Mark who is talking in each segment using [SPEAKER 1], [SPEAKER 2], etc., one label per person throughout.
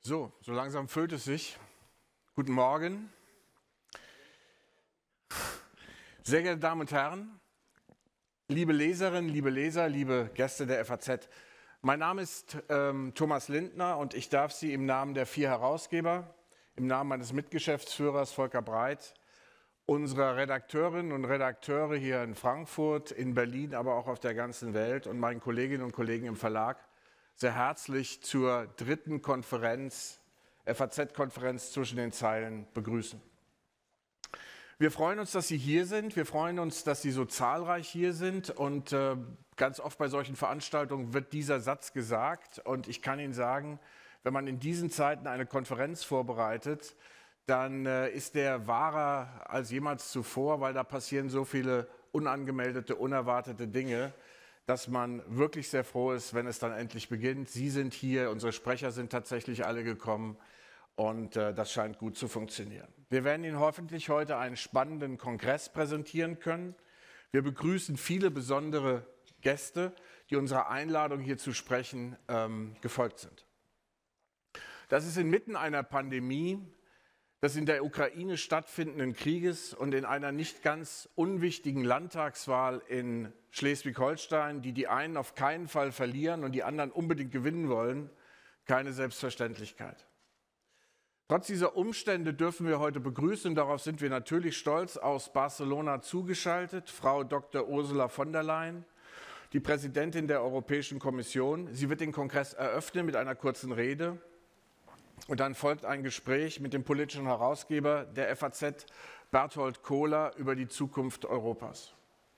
[SPEAKER 1] So langsam füllt es sich. Guten Morgen. Sehr geehrte Damen und Herren, liebe Leserinnen, liebe Leser, liebe Gäste der FAZ. Mein Name ist Thomas Lindner und ich darf Sie im Namen der 4 Herausgeber, im Namen meines Mitgeschäftsführers Volker Breit, unserer Redakteurinnen und Redakteure hier in Frankfurt, in Berlin, aber auch auf der ganzen Welt und meinen Kolleginnen und Kollegen im Verlag sehr herzlich zur 3. Konferenz, FAZ-Konferenz zwischen den Zeilen begrüßen. Wir freuen uns, dass Sie hier sind. Wir freuen uns, dass Sie so zahlreich hier sind. Und ganz oft bei solchen Veranstaltungen wird dieser Satz gesagt. Und ich kann Ihnen sagen, wenn man in diesen Zeiten eine Konferenz vorbereitet, dann ist der wahrer als jemals zuvor, weil da passieren so viele unangemeldete, unerwartete Dinge, dass man wirklich sehr froh ist, wenn es dann endlich beginnt. Sie sind hier, unsere Sprecher sind tatsächlich alle gekommen. Und das scheint gut zu funktionieren. Wir werden Ihnen hoffentlich heute einen spannenden Kongress präsentieren können. Wir begrüßen viele besondere Gäste, die unserer Einladung hier zu sprechen gefolgt sind. Das ist inmitten einer Pandemie, des in der Ukraine stattfindenden Krieges und in einer nicht ganz unwichtigen Landtagswahl in Schleswig-Holstein, die einen auf keinen Fall verlieren und die anderen unbedingt gewinnen wollen, keine Selbstverständlichkeit. Trotz dieser Umstände dürfen wir heute begrüßen, darauf sind wir natürlich stolz, aus Barcelona zugeschaltet, Frau Dr. Ursula von der Leyen, die Präsidentin der Europäischen Kommission. Sie wird den Kongress eröffnen mit einer kurzen Rede und dann folgt ein Gespräch mit dem politischen Herausgeber der FAZ, Berthold Kohler, über die Zukunft Europas.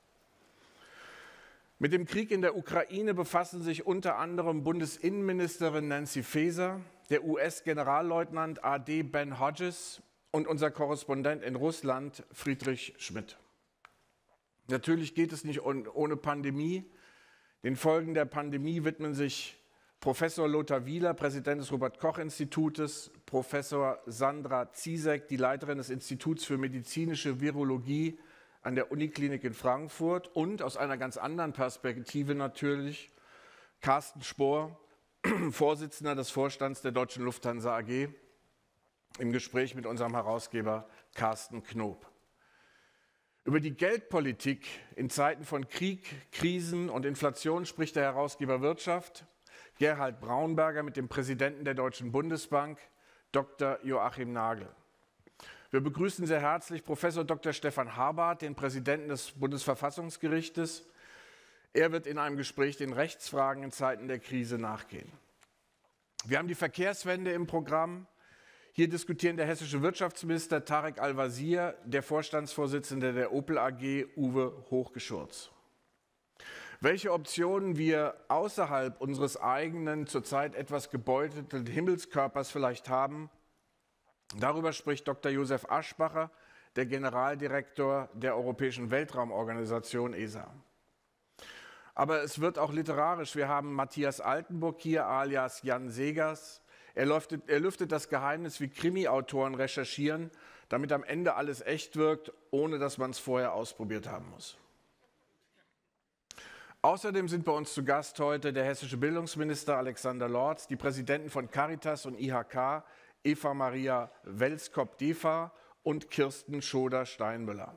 [SPEAKER 1] Mit dem Krieg in der Ukraine befassen sich unter anderem Bundesinnenministerin Nancy Faeser, der US-Generalleutnant AD Ben Hodges und unser Korrespondent in Russland Friedrich Schmidt. Natürlich geht es nicht ohne Pandemie. Den Folgen der Pandemie widmen sich Professor Lothar Wieler, Präsident des Robert-Koch-Institutes, Professor Sandra Ziesek, die Leiterin des Instituts für medizinische Virologie an der Uniklinik in Frankfurt und aus einer ganz anderen Perspektive natürlich Carsten Spohr, Vorsitzender des Vorstands der Deutschen Lufthansa AG, im Gespräch mit unserem Herausgeber Carsten Knob. Über die Geldpolitik in Zeiten von Krieg, Krisen und Inflation spricht der Herausgeber Wirtschaft, Gerhard Braunberger, mit dem Präsidenten der Deutschen Bundesbank, Dr. Joachim Nagel. Wir begrüßen sehr herzlich Professor Dr. Stefan Habart, den Präsidenten des Bundesverfassungsgerichtes. Er wird in einem Gespräch den Rechtsfragen in Zeiten der Krise nachgehen. Wir haben die Verkehrswende im Programm. Hier diskutieren der hessische Wirtschaftsminister Tarek Al-Wazir, der Vorstandsvorsitzende der Opel AG Uwe Hochgeschurz. Welche Optionen wir außerhalb unseres eigenen, zurzeit etwas gebeutelten Himmelskörpers vielleicht haben, darüber spricht Dr. Josef Aschbacher, der Generaldirektor der Europäischen Weltraumorganisation ESA. Aber es wird auch literarisch. Wir haben Matthias Altenburg hier, alias Jan Segers. Er lüftet das Geheimnis, wie Krimi-Autoren recherchieren, damit am Ende alles echt wirkt, ohne dass man es vorher ausprobiert haben muss. Außerdem sind bei uns zu Gast heute der hessische Bildungsminister Alexander Lorz, die Präsidenten von Caritas und IHK, Eva Maria Welskop-Defa und Kirsten Schoder-Steinmüller.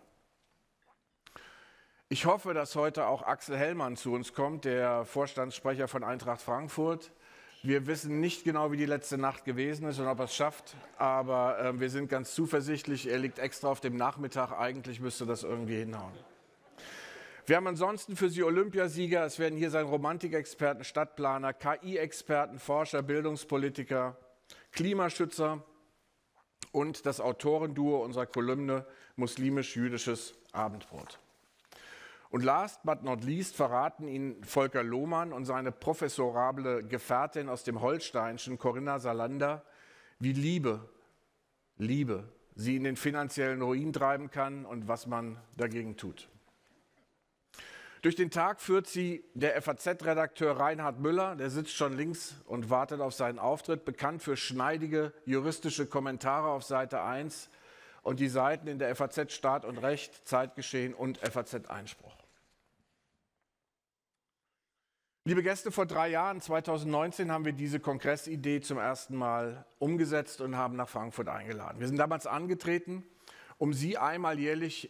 [SPEAKER 1] Ich hoffe, dass heute auch Axel Hellmann zu uns kommt, der Vorstandssprecher von Eintracht Frankfurt. Wir wissen nicht genau, wie die letzte Nacht gewesen ist und ob er es schafft, aber wir sind ganz zuversichtlich. Er liegt extra auf dem Nachmittag, eigentlich müsste das irgendwie hinhauen. Wir haben ansonsten für Sie Olympiasieger, es werden hier sein Romantikexperten, Stadtplaner, KI-Experten, Forscher, Bildungspolitiker, Klimaschützer und das Autorenduo unserer Kolumne Muslimisch-Jüdisches Abendbrot. Und last but not least verraten Ihnen Volker Lohmann und seine professorable Gefährtin aus dem Holsteinischen, Corinna Salander, wie Liebe sie in den finanziellen Ruin treiben kann und was man dagegen tut. Durch den Tag führt sie der FAZ-Redakteur Reinhard Müller, der sitzt schon links und wartet auf seinen Auftritt, bekannt für schneidige juristische Kommentare auf Seite 1 und die Seiten in der FAZ Staat und Recht, Zeitgeschehen und FAZ Einspruch. Liebe Gäste, vor 3 Jahren, 2019, haben wir diese Kongressidee zum ersten Mal umgesetzt und haben nach Frankfurt eingeladen. Wir sind damals angetreten, um Sie einmal jährlich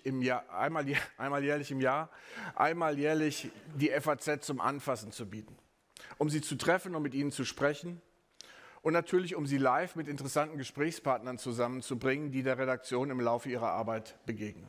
[SPEAKER 1] die FAZ zum Anfassen zu bieten, um Sie zu treffen und mit Ihnen zu sprechen und natürlich, um Sie live mit interessanten Gesprächspartnern zusammenzubringen, die der Redaktion im Laufe ihrer Arbeit begegnen.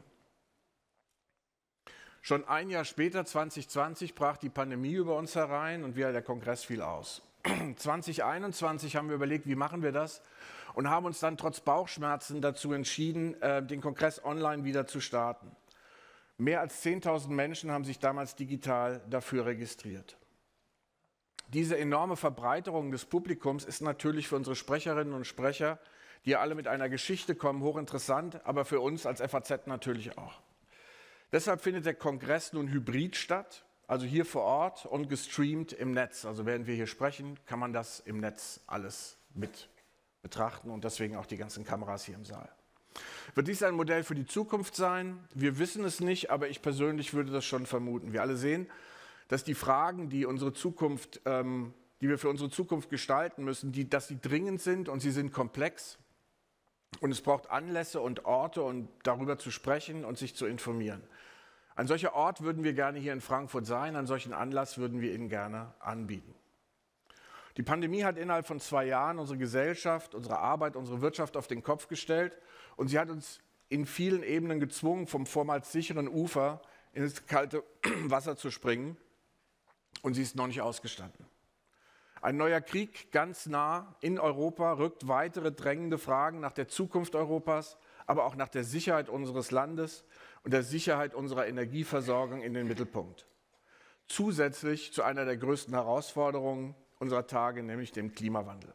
[SPEAKER 1] Schon ein Jahr später, 2020, brach die Pandemie über uns herein und der Kongress fiel aus. 2021 haben wir überlegt, wie machen wir das, und haben uns dann trotz Bauchschmerzen dazu entschieden, den Kongress online wieder zu starten. Mehr als 10.000 Menschen haben sich damals digital dafür registriert. Diese enorme Verbreiterung des Publikums ist natürlich für unsere Sprecherinnen und Sprecher, die ja alle mit einer Geschichte kommen, hochinteressant, aber für uns als FAZ natürlich auch. Deshalb findet der Kongress nun hybrid statt, also hier vor Ort und gestreamt im Netz. Also während wir hier sprechen, kann man das im Netz alles mit betrachten und deswegen auch die ganzen Kameras hier im Saal. Wird dies ein Modell für die Zukunft sein? Wir wissen es nicht, aber ich persönlich würde das schon vermuten. Wir alle sehen, dass die Fragen, die wir für unsere Zukunft gestalten müssen, dass sie dringend sind und sie sind komplex. Und es braucht Anlässe und Orte, um darüber zu sprechen und sich zu informieren. Ein solcher Ort würden wir gerne hier in Frankfurt sein, einen solchen Anlass würden wir Ihnen gerne anbieten. Die Pandemie hat innerhalb von 2 Jahren unsere Gesellschaft, unsere Arbeit, unsere Wirtschaft auf den Kopf gestellt und sie hat uns in vielen Ebenen gezwungen, vom vormals sicheren Ufer ins kalte Wasser zu springen, und sie ist noch nicht ausgestanden. Ein neuer Krieg ganz nah in Europa rückt weitere drängende Fragen nach der Zukunft Europas, aber auch nach der Sicherheit unseres Landes und der Sicherheit unserer Energieversorgung in den Mittelpunkt. Zusätzlich zu einer der größten Herausforderungen unserer Tage, nämlich dem Klimawandel.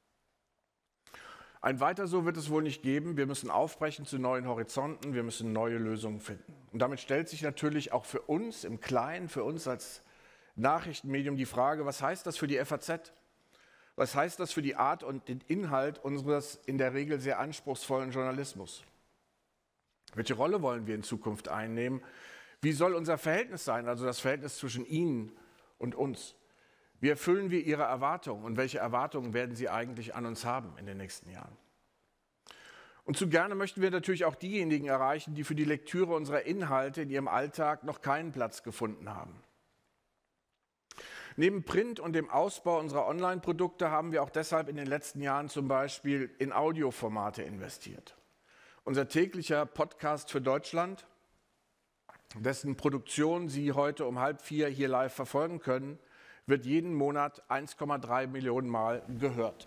[SPEAKER 1] Ein Weiter so wird es wohl nicht geben. Wir müssen aufbrechen zu neuen Horizonten, wir müssen neue Lösungen finden. Und damit stellt sich natürlich auch für uns im Kleinen, für uns als Nachrichtenmedium die Frage, was heißt das für die FAZ? Was heißt das für die Art und den Inhalt unseres in der Regel sehr anspruchsvollen Journalismus? Welche Rolle wollen wir in Zukunft einnehmen? Wie soll unser Verhältnis sein, also das Verhältnis zwischen Ihnen und uns? Wie erfüllen wir Ihre Erwartungen und welche Erwartungen werden Sie eigentlich an uns haben in den nächsten Jahren? Und zu gerne möchten wir natürlich auch diejenigen erreichen, die für die Lektüre unserer Inhalte in ihrem Alltag noch keinen Platz gefunden haben. Neben Print und dem Ausbau unserer Online-Produkte haben wir auch deshalb in den letzten Jahren zum Beispiel in Audioformate investiert. Unser täglicher Podcast für Deutschland, dessen Produktion Sie heute um 3:30 hier live verfolgen können, wird jeden Monat 1,3 Millionen Mal gehört.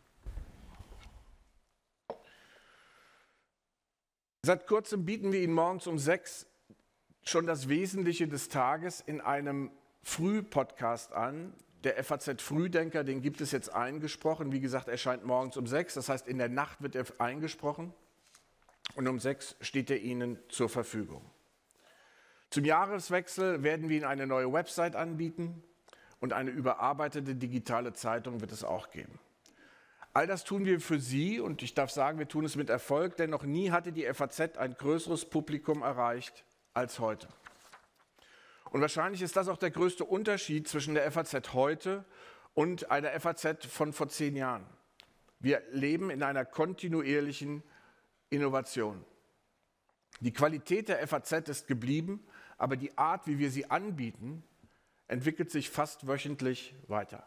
[SPEAKER 1] Seit kurzem bieten wir Ihnen morgens um 6 schon das Wesentliche des Tages in einem Früh-Podcast an. Der FAZ Frühdenker, den gibt es jetzt eingesprochen. Wie gesagt, erscheint morgens um 6, das heißt, in der Nacht wird er eingesprochen und um 6 steht er Ihnen zur Verfügung. Zum Jahreswechsel werden wir Ihnen eine neue Website anbieten und eine überarbeitete digitale Zeitung wird es auch geben. All das tun wir für Sie und ich darf sagen, wir tun es mit Erfolg, denn noch nie hatte die FAZ ein größeres Publikum erreicht als heute. Und wahrscheinlich ist das auch der größte Unterschied zwischen der FAZ heute und einer FAZ von vor 10 Jahren. Wir leben in einer kontinuierlichen Innovation. Die Qualität der FAZ ist geblieben, aber die Art, wie wir sie anbieten, entwickelt sich fast wöchentlich weiter.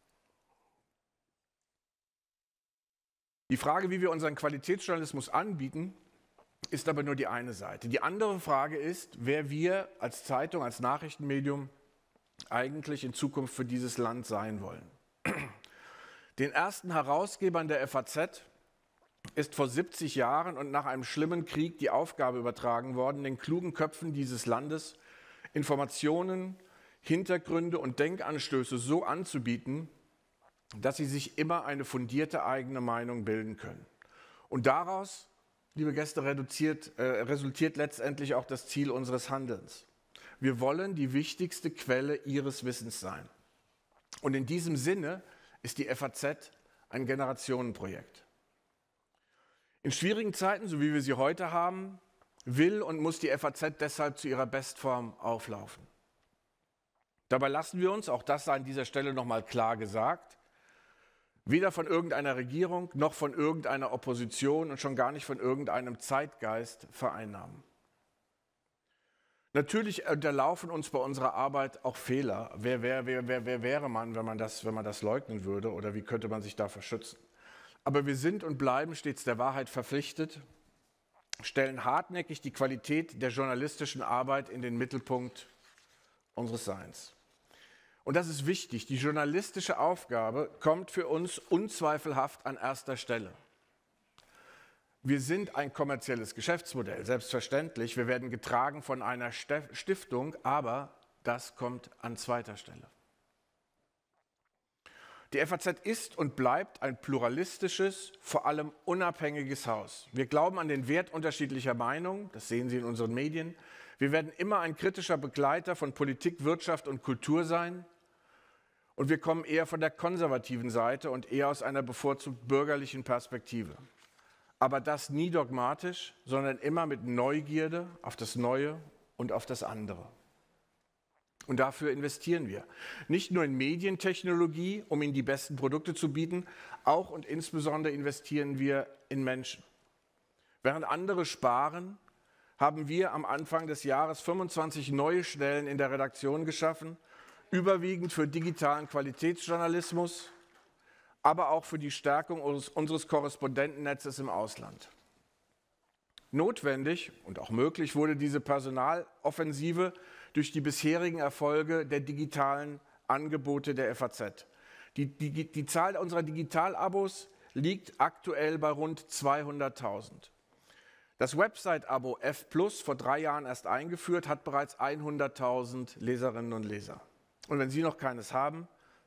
[SPEAKER 1] Die Frage, wie wir unseren Qualitätsjournalismus anbieten, ist aber nur die eine Seite. Die andere Frage ist, wer wir als Zeitung, als Nachrichtenmedium eigentlich in Zukunft für dieses Land sein wollen. Den ersten Herausgebern der FAZ ist vor 70 Jahren und nach einem schlimmen Krieg die Aufgabe übertragen worden, den klugen Köpfen dieses Landes Informationen, Hintergründe und Denkanstöße so anzubieten, dass sie sich immer eine fundierte eigene Meinung bilden können. Und daraus, liebe Gäste, resultiert letztendlich auch das Ziel unseres Handelns. Wir wollen die wichtigste Quelle Ihres Wissens sein. Und in diesem Sinne ist die FAZ ein Generationenprojekt. In schwierigen Zeiten, so wie wir sie heute haben, will und muss die FAZ deshalb zu ihrer Bestform auflaufen. Dabei lassen wir uns, auch das sei an dieser Stelle nochmal klar gesagt, weder von irgendeiner Regierung noch von irgendeiner Opposition und schon gar nicht von irgendeinem Zeitgeist vereinnahmen. Natürlich unterlaufen uns bei unserer Arbeit auch Fehler. Wer wäre man, wenn man das leugnen würde, oder wie könnte man sich davor schützen? Aber wir sind und bleiben stets der Wahrheit verpflichtet, stellen hartnäckig die Qualität der journalistischen Arbeit in den Mittelpunkt unseres Seins. Und das ist wichtig. Die journalistische Aufgabe kommt für uns unzweifelhaft an erster Stelle. Wir sind ein kommerzielles Geschäftsmodell, selbstverständlich. Wir werden getragen von einer Stiftung, aber das kommt an zweiter Stelle. Die FAZ ist und bleibt ein pluralistisches, vor allem unabhängiges Haus. Wir glauben an den Wert unterschiedlicher Meinungen, das sehen Sie in unseren Medien. Wir werden immer ein kritischer Begleiter von Politik, Wirtschaft und Kultur sein. Und wir kommen eher von der konservativen Seite und eher aus einer bevorzugt bürgerlichen Perspektive. Aber das nie dogmatisch, sondern immer mit Neugierde auf das Neue und auf das andere. Und dafür investieren wir. Nicht nur in Medientechnologie, um ihnen die besten Produkte zu bieten, auch und insbesondere investieren wir in Menschen. Während andere sparen, haben wir am Anfang des Jahres 25 neue Stellen in der Redaktion geschaffen, überwiegend für digitalen Qualitätsjournalismus, aber auch für die Stärkung unseres Korrespondentennetzes im Ausland. Notwendig und auch möglich wurde diese Personaloffensive durch die bisherigen Erfolge der digitalen Angebote der FAZ. Die Zahl unserer Digitalabos liegt aktuell bei rund 200.000. Das Website-Abo F+, vor 3 Jahren erst eingeführt, hat bereits 100.000 Leserinnen und Leser. Und wenn Sie noch keines haben,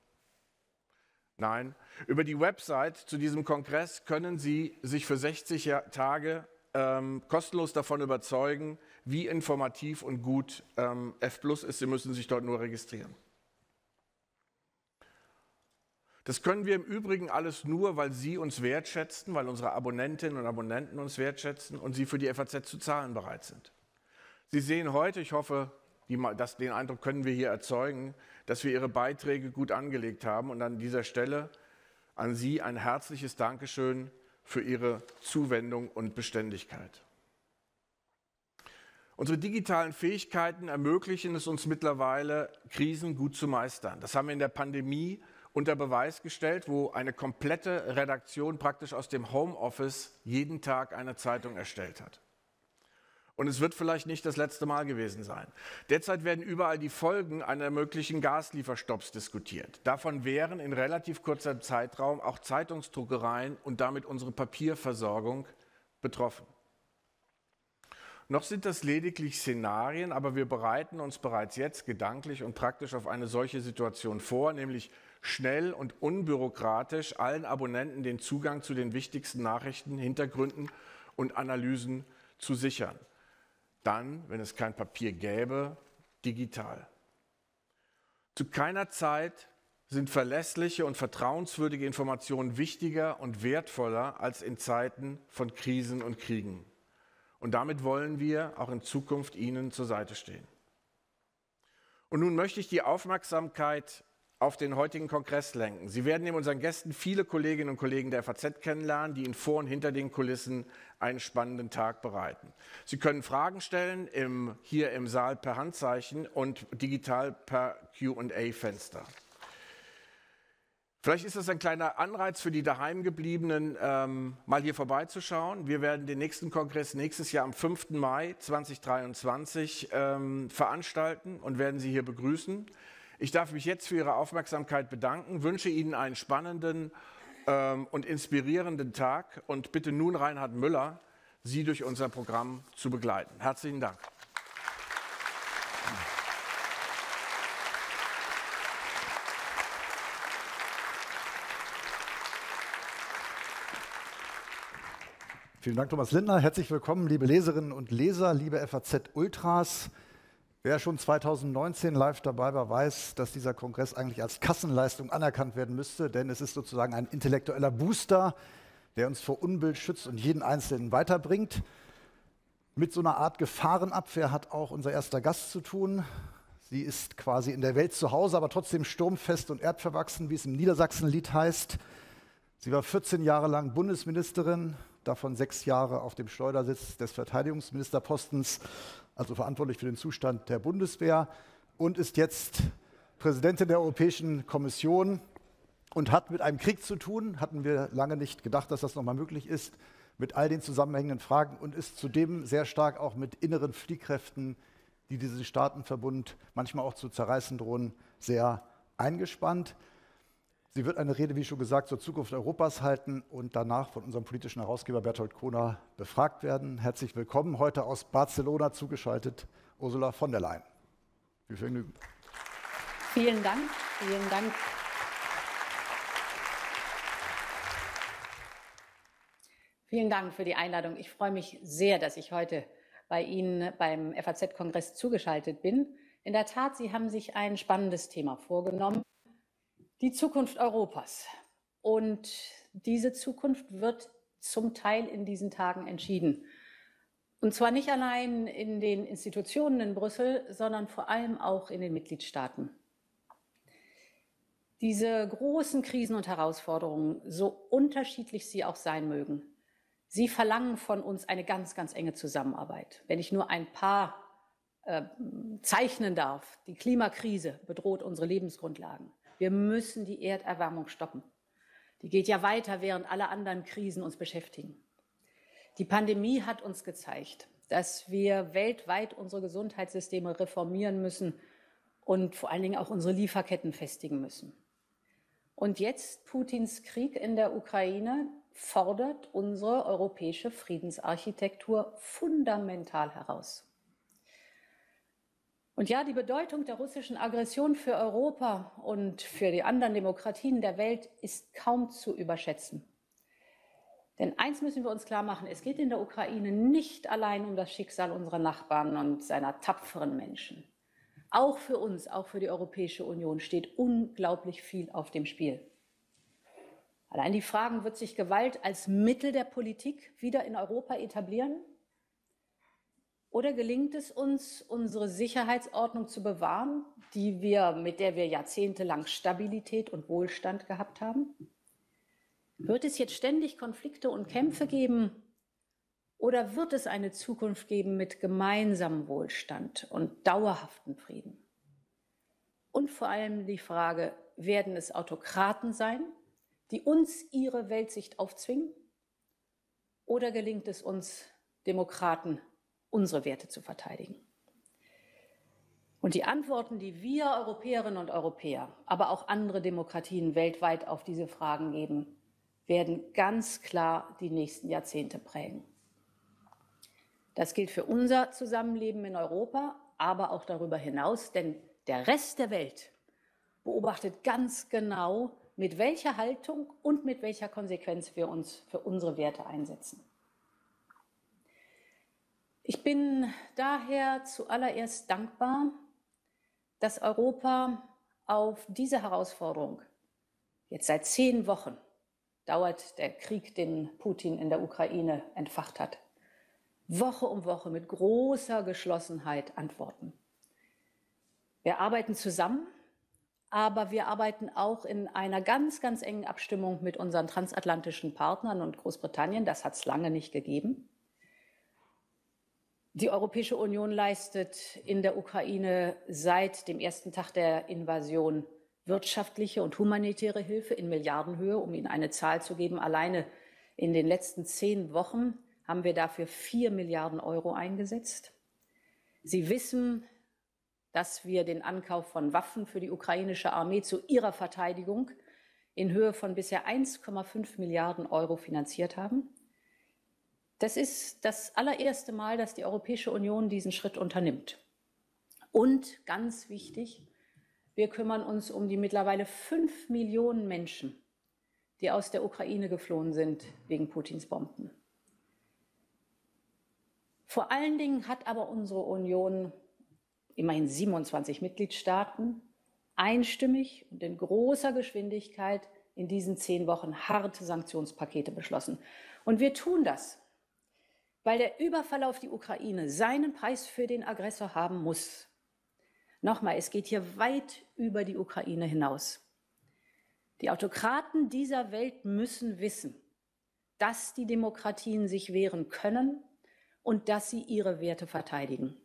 [SPEAKER 1] nein, über die Website zu diesem Kongress können Sie sich für 60 Tage kostenlos davon überzeugen, wie informativ und gut F+ ist. Sie müssen sich dort nur registrieren. Das können wir im Übrigen alles nur, weil Sie uns wertschätzen, weil unsere Abonnentinnen und Abonnenten uns wertschätzen und Sie für die FAZ zu zahlen bereit sind. Sie sehen heute, ich hoffe, den Eindruck können wir hier erzeugen, dass wir Ihre Beiträge gut angelegt haben. Und an dieser Stelle an Sie ein herzliches Dankeschön für Ihre Zuwendung und Beständigkeit. Unsere digitalen Fähigkeiten ermöglichen es uns mittlerweile, Krisen gut zu meistern. Das haben wir in der Pandemie unter Beweis gestellt, wo eine komplette Redaktion praktisch aus dem Homeoffice jeden Tag eine Zeitung erstellt hat. Und es wird vielleicht nicht das letzte Mal gewesen sein. Derzeit werden überall die Folgen einer möglichen Gaslieferstopps diskutiert. Davon wären in relativ kurzer Zeitraum auch Zeitungsdruckereien und damit unsere Papierversorgung betroffen. Noch sind das lediglich Szenarien, aber wir bereiten uns bereits jetzt gedanklich und praktisch auf eine solche Situation vor, nämlich schnell und unbürokratisch allen Abonnenten den Zugang zu den wichtigsten Nachrichten, Hintergründen und Analysen zu sichern. Dann, wenn es kein Papier gäbe, digital. Zu keiner Zeit sind verlässliche und vertrauenswürdige Informationen wichtiger und wertvoller als in Zeiten von Krisen und Kriegen. Und damit wollen wir auch in Zukunft Ihnen zur Seite stehen. Und nun möchte ich die Aufmerksamkeit auf den heutigen Kongress lenken. Sie werden neben unseren Gästen viele Kolleginnen und Kollegen der FAZ kennenlernen, die Ihnen vor und hinter den Kulissen einen spannenden Tag bereiten. Sie können Fragen stellen, hier im Saal per Handzeichen und digital per Q&A-Fenster. Vielleicht ist das ein kleiner Anreiz für die Daheimgebliebenen, mal hier vorbeizuschauen. Wir werden den nächsten Kongress nächstes Jahr am 5. Mai 2023 veranstalten und werden Sie hier begrüßen. Ich darf mich jetzt für Ihre Aufmerksamkeit bedanken, wünsche Ihnen einen spannenden und inspirierenden Tag und bitte nun Reinhard Müller, Sie durch unser Programm zu begleiten. Herzlichen Dank.
[SPEAKER 2] Vielen Dank, Thomas Lindner. Herzlich willkommen, liebe Leserinnen und Leser, liebe FAZ-Ultras. Wer schon 2019 live dabei war, weiß, dass dieser Kongress eigentlich als Kassenleistung anerkannt werden müsste, denn es ist sozusagen ein intellektueller Booster, der uns vor Unbill schützt und jeden Einzelnen weiterbringt. Mit so einer Art Gefahrenabwehr hat auch unser erster Gast zu tun. Die ist quasi in der Welt zu Hause, aber trotzdem sturmfest und erdverwachsen, wie es im Niedersachsenlied heißt. Sie war 14 Jahre lang Bundesministerin, davon 6 Jahre auf dem Schleudersitz des Verteidigungsministerpostens, also verantwortlich für den Zustand der Bundeswehr, und ist jetzt Präsidentin der Europäischen Kommission und hat mit einem Krieg zu tun, hatten wir lange nicht gedacht, dass das nochmal möglich ist, mit all den zusammenhängenden Fragen, und ist zudem sehr stark auch mit inneren Fliehkräften, die diesen Staatenverbund manchmal auch zu zerreißen drohen, sehr eingespannt. Sie wird eine Rede, wie schon gesagt, zur Zukunft Europas halten und danach von unserem politischen Herausgeber Berthold Kohner befragt werden. Herzlich willkommen, heute aus Barcelona zugeschaltet, Ursula von der Leyen. Viel Vergnügen.
[SPEAKER 3] Vielen Dank, vielen Dank. Vielen Dank für die Einladung. Ich freue mich sehr, dass ich heute bei Ihnen beim FAZ-Kongress zugeschaltet bin. In der Tat, Sie haben sich ein spannendes Thema vorgenommen, die Zukunft Europas. Und diese Zukunft wird zum Teil in diesen Tagen entschieden. Und zwar nicht allein in den Institutionen in Brüssel, sondern vor allem auch in den Mitgliedstaaten. Diese großen Krisen und Herausforderungen, so unterschiedlich sie auch sein mögen, sie verlangen von uns eine ganz, ganz enge Zusammenarbeit. Wenn ich nur ein paar zeichnen darf, die Klimakrise bedroht unsere Lebensgrundlagen. Wir müssen die Erderwärmung stoppen. Die geht ja weiter, während alle anderen Krisen uns beschäftigen. Die Pandemie hat uns gezeigt, dass wir weltweit unsere Gesundheitssysteme reformieren müssen und vor allen Dingen auch unsere Lieferketten festigen müssen. Und jetzt Putins Krieg in der Ukraine fordert unsere europäische Friedensarchitektur fundamental heraus. Und ja, die Bedeutung der russischen Aggression für Europa und für die anderen Demokratien der Welt ist kaum zu überschätzen. Denn eins müssen wir uns klar machen, es geht in der Ukraine nicht allein um das Schicksal unserer Nachbarn und seiner tapferen Menschen. Auch für uns, auch für die Europäische Union steht unglaublich viel auf dem Spiel. Allein die Fragen, wird sich Gewalt als Mittel der Politik wieder in Europa etablieren? Oder gelingt es uns, unsere Sicherheitsordnung zu bewahren, mit der wir jahrzehntelang Stabilität und Wohlstand gehabt haben? Wird es jetzt ständig Konflikte und Kämpfe geben? Oder wird es eine Zukunft geben mit gemeinsamem Wohlstand und dauerhaften Frieden? Und vor allem die Frage, werden es Autokraten sein, die uns ihre Weltsicht aufzwingen? Oder gelingt es uns, Demokraten, unsere Werte zu verteidigen? Und die Antworten, die wir Europäerinnen und Europäer, aber auch andere Demokratien weltweit auf diese Fragen geben, werden ganz klar die nächsten Jahrzehnte prägen. Das gilt für unser Zusammenleben in Europa, aber auch darüber hinaus, denn der Rest der Welt beobachtet ganz genau, mit welcher Haltung und mit welcher Konsequenz wir uns für unsere Werte einsetzen. Ich bin daher zuallererst dankbar, dass Europa auf diese Herausforderung, jetzt seit 10 Wochen dauert der Krieg, den Putin in der Ukraine entfacht hat, Woche um Woche mit großer Geschlossenheit antworten. Wir arbeiten zusammen, aber wir arbeiten auch in einer ganz, ganz engen Abstimmung mit unseren transatlantischen Partnern und Großbritannien. Das hat es lange nicht gegeben. Die Europäische Union leistet in der Ukraine seit dem ersten Tag der Invasion wirtschaftliche und humanitäre Hilfe in Milliardenhöhe. Um Ihnen eine Zahl zu geben, alleine in den letzten 10 Wochen haben wir dafür 4 Milliarden Euro eingesetzt. Sie wissen, dass wir den Ankauf von Waffen für die ukrainische Armee zu ihrer Verteidigung in Höhe von bisher 1,5 Milliarden Euro finanziert haben. Das ist das allererste Mal, dass die Europäische Union diesen Schritt unternimmt. Und ganz wichtig, wir kümmern uns um die mittlerweile 5 Millionen Menschen, die aus der Ukraine geflohen sind wegen Putins Bomben. Vor allen Dingen hat aber unsere Union, immerhin 27 Mitgliedstaaten, einstimmig und in großer Geschwindigkeit in diesen 10 Wochen harte Sanktionspakete beschlossen. Und wir tun das, weil der Überfall auf die Ukraine seinen Preis für den Aggressor haben muss. Nochmal, es geht hier weit über die Ukraine hinaus. Die Autokraten dieser Welt müssen wissen, dass die Demokratien sich wehren können und dass sie ihre Werte verteidigen.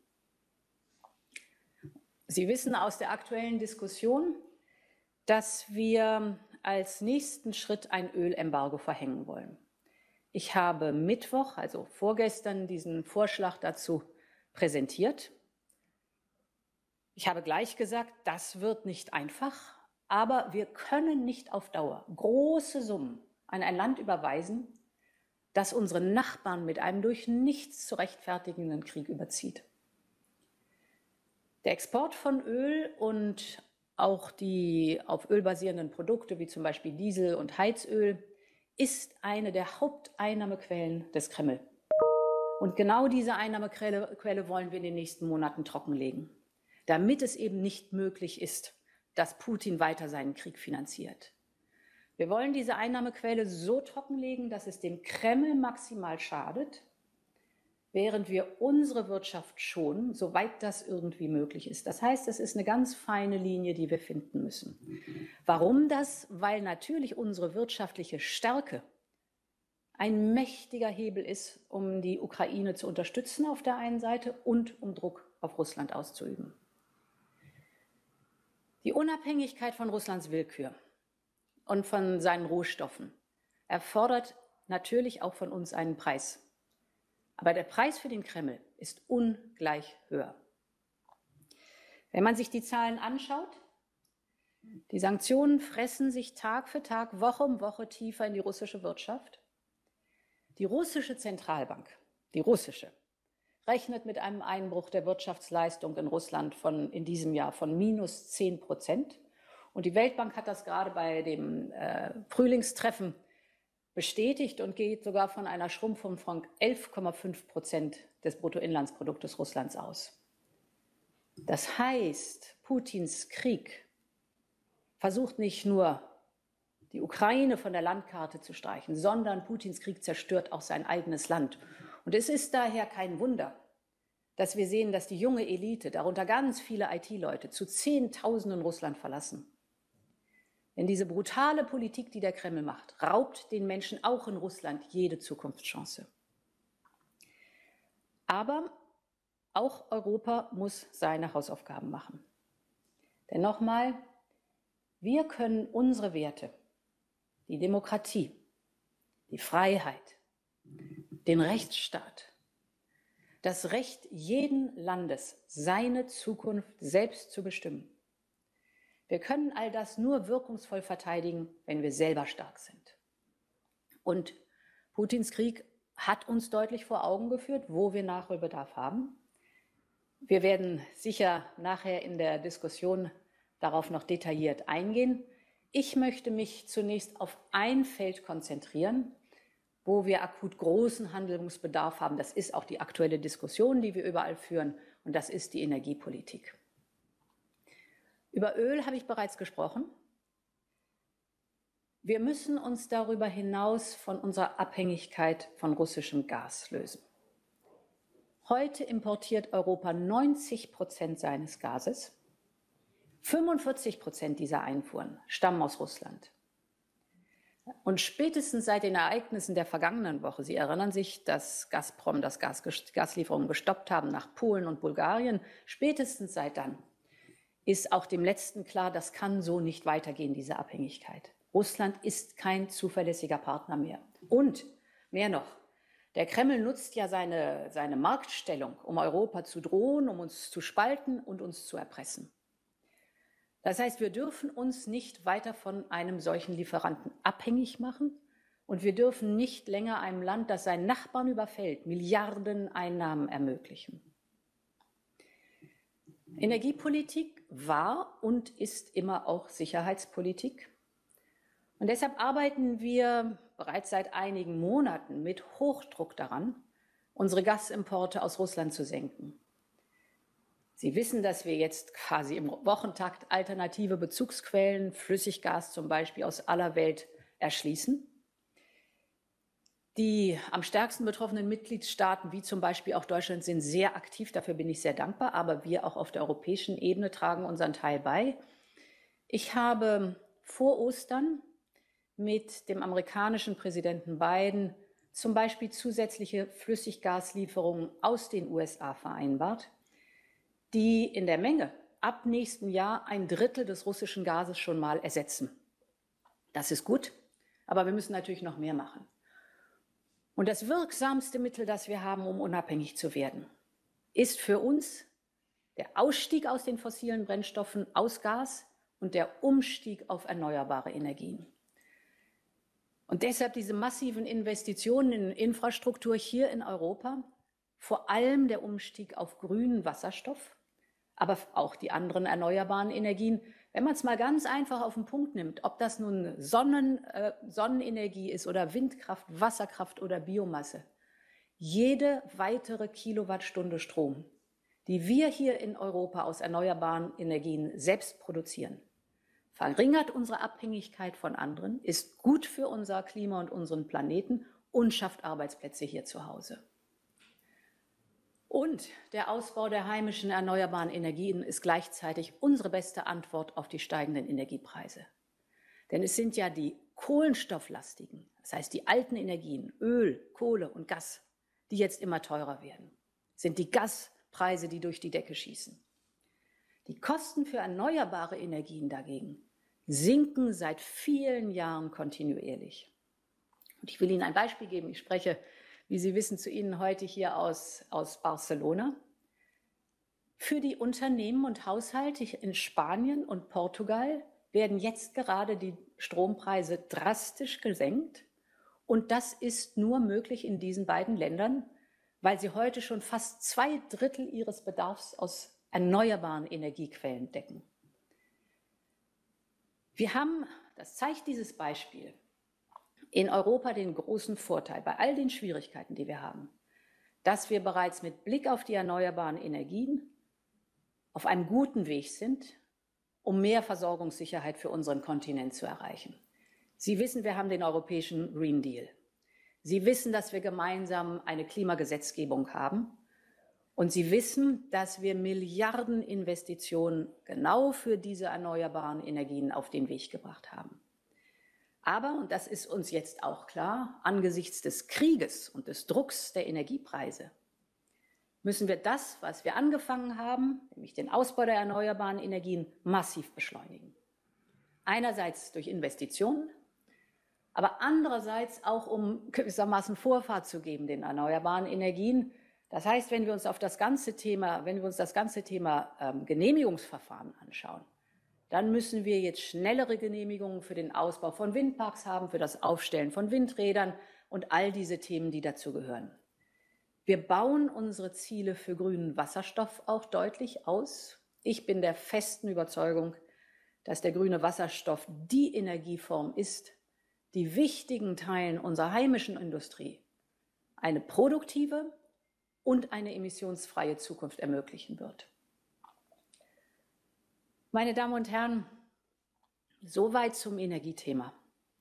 [SPEAKER 3] Sie wissen aus der aktuellen Diskussion, dass wir als nächsten Schritt ein Ölembargo verhängen wollen. Ich habe Mittwoch, also vorgestern, diesen Vorschlag dazu präsentiert. Ich habe gleich gesagt, das wird nicht einfach, aber wir können nicht auf Dauer große Summen an ein Land überweisen, das unsere Nachbarn mit einem durch nichts zu rechtfertigenden Krieg überzieht. Der Export von Öl und auch die auf Öl basierenden Produkte, wie zum Beispiel Diesel und Heizöl, ist eine der Haupteinnahmequellen des Kreml. Und genau diese Einnahmequelle wollen wir in den nächsten Monaten trockenlegen, damit es eben nicht möglich ist, dass Putin weiter seinen Krieg finanziert. Wir wollen diese Einnahmequelle so trockenlegen, dass es dem Kreml maximal schadet, während wir unsere Wirtschaft schonen, soweit das irgendwie möglich ist. Das heißt, es ist eine ganz feine Linie, die wir finden müssen. Warum das? Weil natürlich unsere wirtschaftliche Stärke ein mächtiger Hebel ist, um die Ukraine zu unterstützen auf der einen Seite und um Druck auf Russland auszuüben. Die Unabhängigkeit von Russlands Willkür und von seinen Rohstoffen erfordert natürlich auch von uns einen Preis. Aber der Preis für den Kreml ist ungleich höher. Wenn man sich die Zahlen anschaut, die Sanktionen fressen sich Tag für Tag, Woche um Woche tiefer in die russische Wirtschaft. Die russische Zentralbank, die russische, rechnet mit einem Einbruch der Wirtschaftsleistung in Russland in diesem Jahr von minus 10%. Und die Weltbank hat das gerade bei dem Frühlingstreffen bestätigt und geht sogar von einer Schrumpfung von 11,5% des Bruttoinlandsproduktes Russlands aus. Das heißt, Putins Krieg versucht nicht nur, die Ukraine von der Landkarte zu streichen, sondern Putins Krieg zerstört auch sein eigenes Land. Und es ist daher kein Wunder, dass wir sehen, dass die junge Elite, darunter ganz viele IT-Leute, zu Zehntausenden Russland verlassen. Denn diese brutale Politik, die der Kreml macht, raubt den Menschen auch in Russland jede Zukunftschance. Aber auch Europa muss seine Hausaufgaben machen. Denn nochmal, wir können unsere Werte, die Demokratie, die Freiheit, den Rechtsstaat, das Recht jeden Landes, seine Zukunft selbst zu bestimmen. Wir können all das nur wirkungsvoll verteidigen, wenn wir selber stark sind. Und Putins Krieg hat uns deutlich vor Augen geführt, wo wir Nachholbedarf haben. Wir werden sicher nachher in der Diskussion darauf noch detailliert eingehen. Ich möchte mich zunächst auf ein Feld konzentrieren, wo wir akut großen Handlungsbedarf haben. Das ist auch die aktuelle Diskussion, die wir überall führen, und das ist die Energiepolitik. Über Öl habe ich bereits gesprochen. Wir müssen uns darüber hinaus von unserer Abhängigkeit von russischem Gas lösen. Heute importiert Europa 90% seines Gases. 45% dieser Einfuhren stammen aus Russland. Und spätestens seit den Ereignissen der vergangenen Woche, Sie erinnern sich, dass Gazprom Gaslieferungen gestoppt haben nach Polen und Bulgarien, spätestens seit dann ist auch dem Letzten klar, das kann so nicht weitergehen, diese Abhängigkeit. Russland ist kein zuverlässiger Partner mehr. Und mehr noch, der Kreml nutzt ja seine Marktstellung, um Europa zu drohen, um uns zu spalten und uns zu erpressen. Das heißt, wir dürfen uns nicht weiter von einem solchen Lieferanten abhängig machen und wir dürfen nicht länger einem Land, das seinen Nachbarn überfällt, Milliarden Einnahmen ermöglichen. Energiepolitik war und ist immer auch Sicherheitspolitik. Und deshalb arbeiten wir bereits seit einigen Monaten mit Hochdruck daran, unsere Gasimporte aus Russland zu senken. Sie wissen, dass wir jetzt quasi im Wochentakt alternative Bezugsquellen, Flüssiggas zum Beispiel, aus aller Welt erschließen. Die am stärksten betroffenen Mitgliedstaaten, wie zum Beispiel auch Deutschland, sind sehr aktiv. Dafür bin ich sehr dankbar. Aber wir auch auf der europäischen Ebene tragen unseren Teil bei. Ich habe vor Ostern mit dem amerikanischen Präsidenten Biden zum Beispiel zusätzliche Flüssiggaslieferungen aus den USA vereinbart, die in der Menge ab nächstem Jahr 1/3 des russischen Gases schon mal ersetzen. Das ist gut, aber wir müssen natürlich noch mehr machen. Und das wirksamste Mittel, das wir haben, um unabhängig zu werden, ist für uns der Ausstieg aus den fossilen Brennstoffen, aus Gas und der Umstieg auf erneuerbare Energien. Und deshalb diese massiven Investitionen in Infrastruktur hier in Europa, vor allem der Umstieg auf grünen Wasserstoff, aber auch die anderen erneuerbaren Energien. Wenn man es mal ganz einfach auf den Punkt nimmt, ob das nun Sonnenenergie ist oder Windkraft, Wasserkraft oder Biomasse, jede weitere Kilowattstunde Strom, die wir hier in Europa aus erneuerbaren Energien selbst produzieren, verringert unsere Abhängigkeit von anderen, ist gut für unser Klima und unseren Planeten und schafft Arbeitsplätze hier zu Hause. Und der Ausbau der heimischen erneuerbaren Energien ist gleichzeitig unsere beste Antwort auf die steigenden Energiepreise. Denn es sind ja die kohlenstofflastigen, das heißt die alten Energien, Öl, Kohle und Gas, die jetzt immer teurer werden. Es sind die Gaspreise, die durch die Decke schießen. Die Kosten für erneuerbare Energien dagegen sinken seit vielen Jahren kontinuierlich. Und ich will Ihnen ein Beispiel geben. Ich spreche, wie Sie wissen, zu Ihnen heute hier aus Barcelona. Für die Unternehmen und Haushalte in Spanien und Portugal werden jetzt gerade die Strompreise drastisch gesenkt. Und das ist nur möglich in diesen beiden Ländern, weil sie heute schon fast 2/3 ihres Bedarfs aus erneuerbaren Energiequellen decken. Wir haben, das zeigt dieses Beispiel, in Europa den großen Vorteil, bei all den Schwierigkeiten, die wir haben, dass wir bereits mit Blick auf die erneuerbaren Energien auf einem guten Weg sind, um mehr Versorgungssicherheit für unseren Kontinent zu erreichen. Sie wissen, wir haben den europäischen Green Deal. Sie wissen, dass wir gemeinsam eine Klimagesetzgebung haben. Und Sie wissen, dass wir Milliardeninvestitionen genau für diese erneuerbaren Energien auf den Weg gebracht haben. Aber, und das ist uns jetzt auch klar, angesichts des Krieges und des Drucks der Energiepreise müssen wir das, was wir angefangen haben, nämlich den Ausbau der erneuerbaren Energien, massiv beschleunigen. Einerseits durch Investitionen, aber andererseits auch, um gewissermaßen Vorfahrt zu geben den erneuerbaren Energien. Das heißt, wenn wir uns das ganze Thema Genehmigungsverfahren anschauen, dann müssen wir jetzt schnellere Genehmigungen für den Ausbau von Windparks haben, für das Aufstellen von Windrädern und all diese Themen, die dazu gehören. Wir bauen unsere Ziele für grünen Wasserstoff auch deutlich aus. Ich bin der festen Überzeugung, dass der grüne Wasserstoff die Energieform ist, die wichtigen Teilen unserer heimischen Industrie eine produktive und eine emissionsfreie Zukunft ermöglichen wird. Meine Damen und Herren, soweit zum Energiethema.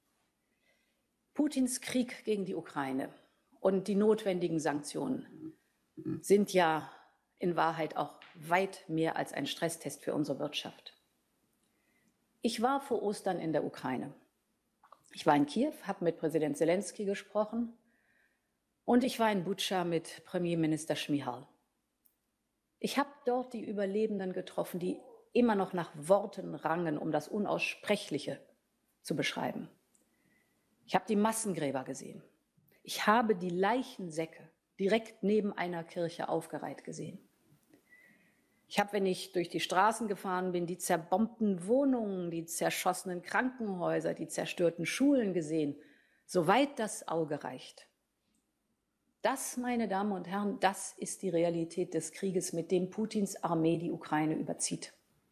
[SPEAKER 3] Putins Krieg gegen die Ukraine und die notwendigen Sanktionen sind ja in Wahrheit auch weit mehr als ein Stresstest für unsere Wirtschaft. Ich war vor Ostern in der Ukraine. Ich war in Kiew, habe mit Präsident Zelensky gesprochen und ich war in Butscha mit Premierminister Šmyhal. Ich habe dort die Überlebenden getroffen, die immer noch nach Worten rangen, um das Unaussprechliche zu beschreiben. Ich habe die Massengräber gesehen. Ich habe die Leichensäcke direkt neben einer Kirche aufgereiht gesehen. Ich habe, wenn ich durch die Straßen gefahren bin, die zerbombten Wohnungen, die zerschossenen Krankenhäuser, die zerstörten Schulen gesehen, soweit das Auge reicht. Das, meine Damen und Herren, das ist die Realität des Krieges, mit dem Putins Armee die Ukraine überzieht.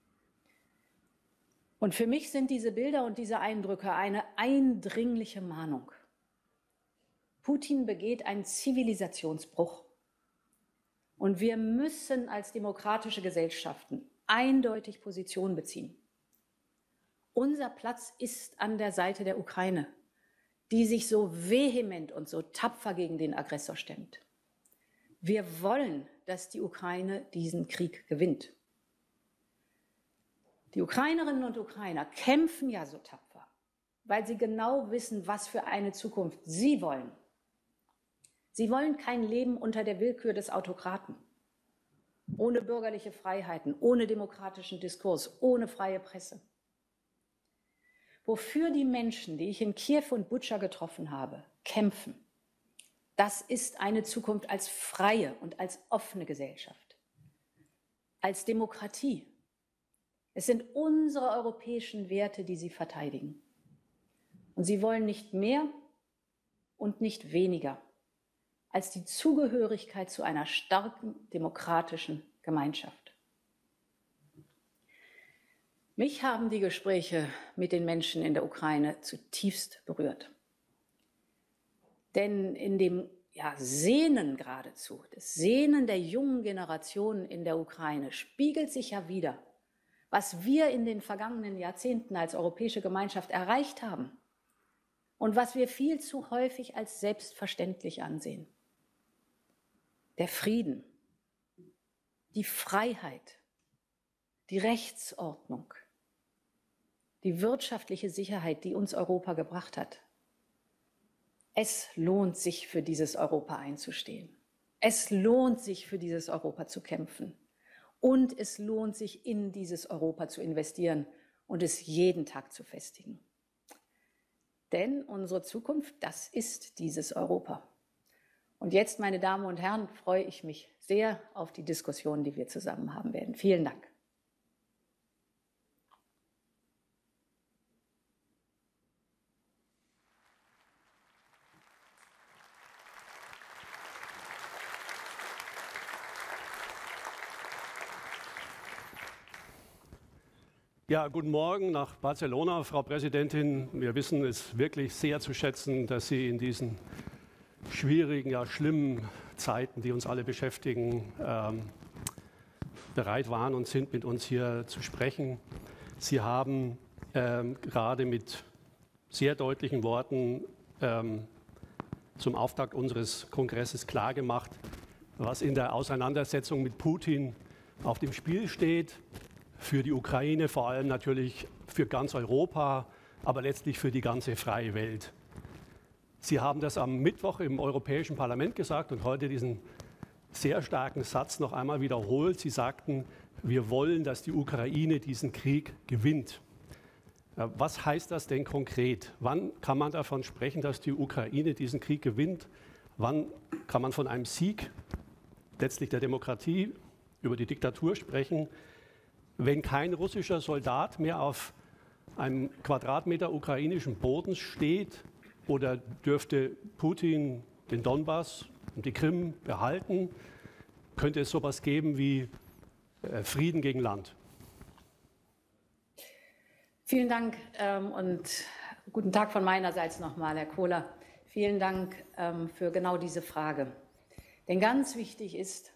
[SPEAKER 3] Und für mich sind diese Bilder und diese Eindrücke eine eindringliche Mahnung. Putin begeht einen Zivilisationsbruch. Und wir müssen als demokratische Gesellschaften eindeutig Position beziehen. Unser Platz ist an der Seite der Ukraine. die sich so vehement und so tapfer gegen den Aggressor stemmt. Wir wollen, dass die Ukraine diesen Krieg gewinnt. Die Ukrainerinnen und Ukrainer kämpfen ja so tapfer, weil sie genau wissen, was für eine Zukunft sie wollen. Sie wollen kein Leben unter der Willkür des Autokraten, ohne bürgerliche Freiheiten, ohne demokratischen Diskurs, ohne freie Presse. Wofür die Menschen, die ich in Kiew und Butscha getroffen habe, kämpfen, das ist eine Zukunft als freie und als offene Gesellschaft, als Demokratie. Es sind unsere europäischen Werte, die sie verteidigen. Und sie wollen nicht mehr und nicht weniger als die Zugehörigkeit zu einer starken demokratischen Gemeinschaft. Mich haben die Gespräche mit den Menschen in der Ukraine zutiefst berührt. Denn in dem Sehnen geradezu, das Sehnen der jungen Generation in der Ukraine spiegelt sich ja wider, was wir in den vergangenen Jahrzehnten als europäische Gemeinschaft erreicht haben und was wir viel zu häufig als selbstverständlich ansehen. Der Frieden, die Freiheit, die Rechtsordnung, die wirtschaftliche Sicherheit, die uns Europa gebracht hat. Es lohnt sich, für dieses Europa einzustehen. Es lohnt sich, für dieses Europa zu kämpfen. Und es lohnt sich, in dieses Europa zu investieren und es jeden Tag zu festigen. Denn unsere Zukunft, das ist dieses Europa. Und jetzt, meine Damen und Herren, freue ich mich sehr auf die Diskussion, die wir zusammen haben werden. Vielen Dank.
[SPEAKER 4] Ja, guten Morgen nach Barcelona, Frau Präsidentin. Wir wissen es wirklich sehr zu schätzen, dass Sie in diesen schwierigen, ja schlimmen Zeiten, die uns alle beschäftigen, bereit waren und sind, mit uns hier zu sprechen. Sie haben gerade mit sehr deutlichen Worten zum Auftakt unseres Kongresses klargemacht, was in der Auseinandersetzung mit Putin auf dem Spiel steht. Für die Ukraine, vor allem natürlich für ganz Europa, aber letztlich für die ganze freie Welt. Sie haben das am Mittwoch im Europäischen Parlament gesagt und heute diesen sehr starken Satz noch einmal wiederholt. Sie sagten, wir wollen, dass die Ukraine diesen Krieg gewinnt. Was heißt das denn konkret? Wann kann man davon sprechen, dass die Ukraine diesen Krieg gewinnt? Wann kann man von einem Sieg letztlich der Demokratie über die Diktatur sprechen? Wenn kein russischer Soldat mehr auf einem Quadratmeter ukrainischen Bodens steht, oder dürfte Putin den Donbass und die Krim behalten, könnte es sowas geben wie Frieden gegen Land?
[SPEAKER 3] Vielen Dank und guten Tag von meinerseits nochmal, Herr Kohler. Vielen Dank für genau diese Frage. Denn ganz wichtig ist,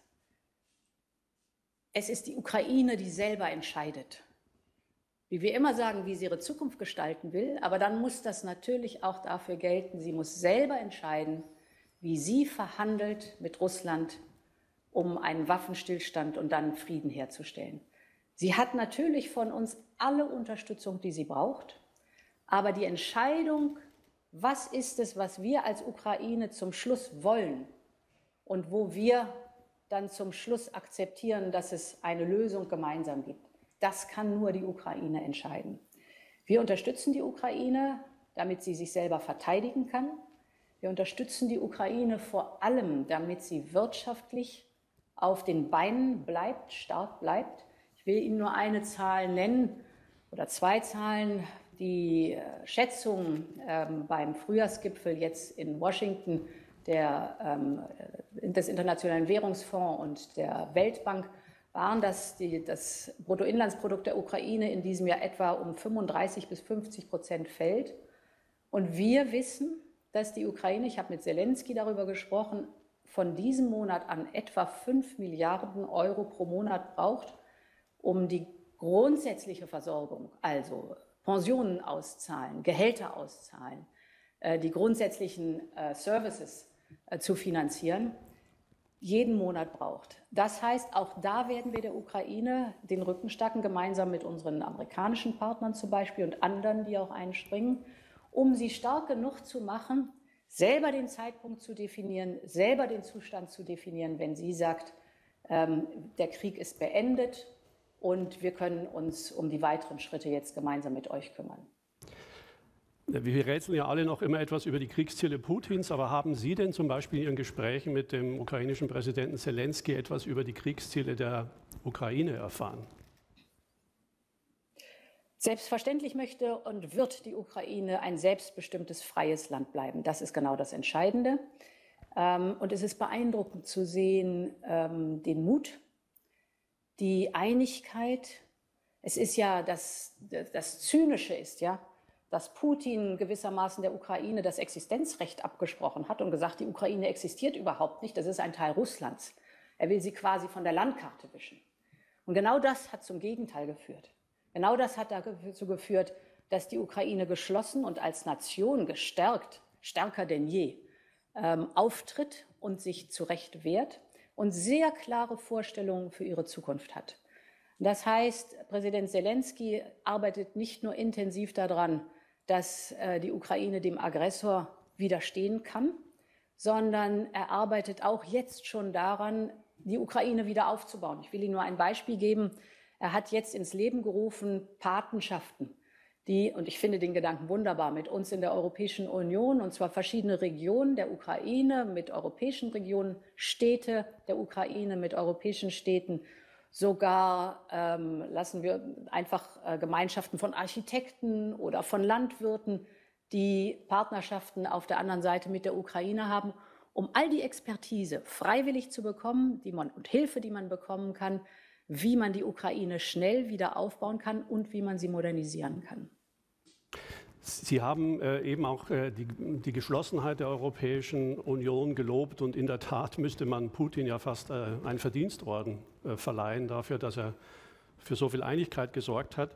[SPEAKER 3] es ist die Ukraine, die selber entscheidet. Wie wir immer sagen, wie sie ihre Zukunft gestalten will, aber dann muss das natürlich auch dafür gelten, sie muss selber entscheiden, wie sie verhandelt mit Russland, um einen Waffenstillstand und dann Frieden herzustellen. Sie hat natürlich von uns alle Unterstützung, die sie braucht, aber die Entscheidung, was ist es, was wir als Ukraine zum Schluss wollen und wo wir dann zum Schluss akzeptieren, dass es eine Lösung gemeinsam gibt. Das kann nur die Ukraine entscheiden. Wir unterstützen die Ukraine, damit sie sich selber verteidigen kann. Wir unterstützen die Ukraine vor allem, damit sie wirtschaftlich auf den Beinen bleibt, stark bleibt. Ich will Ihnen nur eine Zahl nennen oder zwei Zahlen. Die Schätzung beim Frühjahrsgipfel jetzt in Washington des Internationalen Währungsfonds und der Weltbank waren, dass das Bruttoinlandsprodukt der Ukraine in diesem Jahr etwa um 35-50% fällt. Und wir wissen, dass die Ukraine, ich habe mit Zelensky darüber gesprochen, von diesem Monat an etwa 5 Milliarden Euro pro Monat braucht, um die grundsätzliche Versorgung, also Pensionen auszahlen, Gehälter auszahlen, die grundsätzlichen Services zu finanzieren, jeden Monat braucht. Das heißt, auch da werden wir der Ukraine den Rücken stärken, gemeinsam mit unseren amerikanischen Partnern zum Beispiel und anderen, die auch einspringen, um sie stark genug zu machen, selber den Zeitpunkt zu definieren, selber den Zustand zu definieren, wenn sie sagt, der Krieg ist beendet und wir können uns um die weiteren Schritte jetzt gemeinsam mit euch kümmern.
[SPEAKER 4] Wir rätseln ja alle noch immer etwas über die Kriegsziele Putins, aber haben Sie denn zum Beispiel in Ihren Gesprächen mit dem ukrainischen Präsidenten Zelensky etwas über die Kriegsziele der Ukraine erfahren?
[SPEAKER 3] Selbstverständlich möchte und wird die Ukraine ein selbstbestimmtes, freies Land bleiben. Das ist genau das Entscheidende. Und es ist beeindruckend zu sehen, den Mut, die Einigkeit. Es ist ja, das Zynische ist ja, dass Putin gewissermaßen der Ukraine das Existenzrecht abgesprochen hat und gesagt, die Ukraine existiert überhaupt nicht, das ist ein Teil Russlands. Er will sie quasi von der Landkarte wischen. Und genau das hat zum Gegenteil geführt. Genau das hat dazu geführt, dass die Ukraine geschlossen und als Nation gestärkt, stärker denn je, auftritt und sich zu Recht wehrt und sehr klare Vorstellungen für ihre Zukunft hat. Das heißt, Präsident Zelensky arbeitet nicht nur intensiv daran, dass die Ukraine dem Aggressor widerstehen kann, sondern er arbeitet auch jetzt schon daran, die Ukraine wieder aufzubauen. Ich will Ihnen nur ein Beispiel geben. Er hat jetzt ins Leben gerufen Patenschaften, die, und ich finde den Gedanken wunderbar, mit uns in der Europäischen Union, und zwar verschiedene Regionen der Ukraine mit europäischen Regionen, Städte der Ukraine mit europäischen Städten, sogar lassen wir einfach Gemeinschaften von Architekten oder von Landwirten, die Partnerschaften auf der anderen Seite mit der Ukraine haben, um all die Expertise freiwillig zu bekommen, und Hilfe, die man bekommen kann, wie man die Ukraine schnell wieder aufbauen kann und wie man sie modernisieren kann.
[SPEAKER 4] Sie haben eben auch die Geschlossenheit der Europäischen Union gelobt und in der Tat müsste man Putin ja fast einen Verdienstorden verleihen dafür, dass er für so viel Einigkeit gesorgt hat.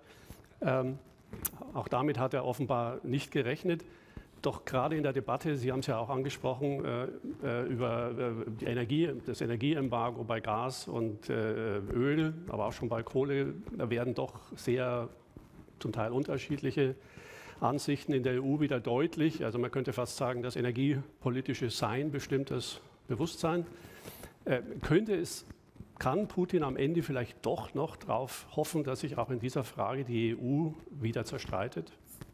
[SPEAKER 4] Auch damit hat er offenbar nicht gerechnet. Doch gerade in der Debatte, Sie haben es ja auch angesprochen, über das Energieembargo bei Gas und Öl, aber auch schon bei Kohle, da werden doch sehr zum Teil unterschiedliche Ansichten in der EU wieder deutlich. Also man könnte fast sagen, das energiepolitische Sein bestimmt das Bewusstsein. Kann Putin am Ende vielleicht doch noch darauf hoffen, dass sich auch in dieser Frage die EU wieder zerstreitet?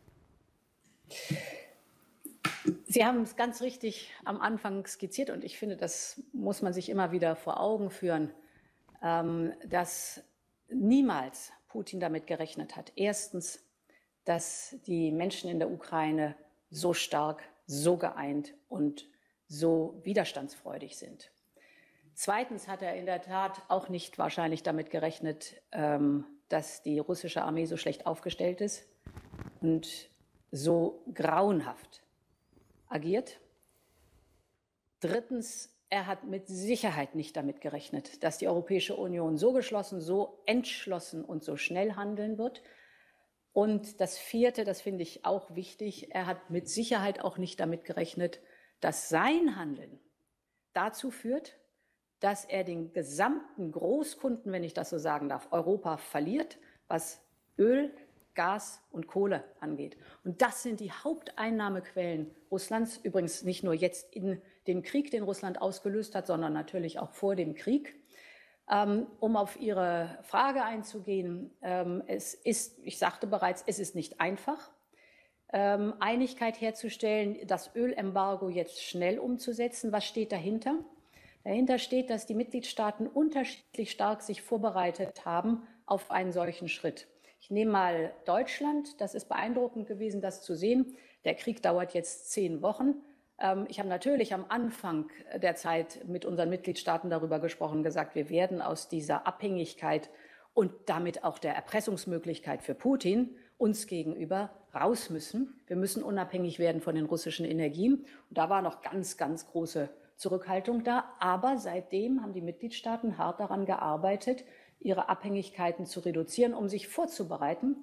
[SPEAKER 3] Sie haben es ganz richtig am Anfang skizziert und ich finde, das muss man sich immer wieder vor Augen führen, dass niemals Putin damit gerechnet hat. Erstens, dass die Menschen in der Ukraine so stark, so geeint und so widerstandsfreudig sind. Zweitens hat er in der Tat auch nicht wahrscheinlich damit gerechnet, dass die russische Armee so schlecht aufgestellt ist und so grauenhaft agiert. Drittens, er hat mit Sicherheit nicht damit gerechnet, dass die Europäische Union so geschlossen, so entschlossen und so schnell handeln wird. Und das Vierte, das finde ich auch wichtig, er hat mit Sicherheit auch nicht damit gerechnet, dass sein Handeln dazu führt, dass er den gesamten Großkunden, wenn ich das so sagen darf, Europa verliert, was Öl, Gas und Kohle angeht. Und das sind die Haupteinnahmequellen Russlands, übrigens nicht nur jetzt in dem Krieg, den Russland ausgelöst hat, sondern natürlich auch vor dem Krieg. Um auf Ihre Frage einzugehen, ich sagte bereits, es ist nicht einfach, Einigkeit herzustellen, das Ölembargo jetzt schnell umzusetzen. Was steht dahinter? Dahinter steht, dass die Mitgliedstaaten unterschiedlich stark sich vorbereitet haben auf einen solchen Schritt. Ich nehme mal Deutschland. Das ist beeindruckend gewesen, das zu sehen. Der Krieg dauert jetzt 10 Wochen. Ich habe natürlich am Anfang der Zeit mit unseren Mitgliedstaaten darüber gesprochen, gesagt, wir werden aus dieser Abhängigkeit und damit auch der Erpressungsmöglichkeit für Putin uns gegenüber raus müssen. Wir müssen unabhängig werden von den russischen Energien. Und da war noch ganz, ganz große Zurückhaltung da. Aber seitdem haben die Mitgliedstaaten hart daran gearbeitet, ihre Abhängigkeiten zu reduzieren, um sich vorzubereiten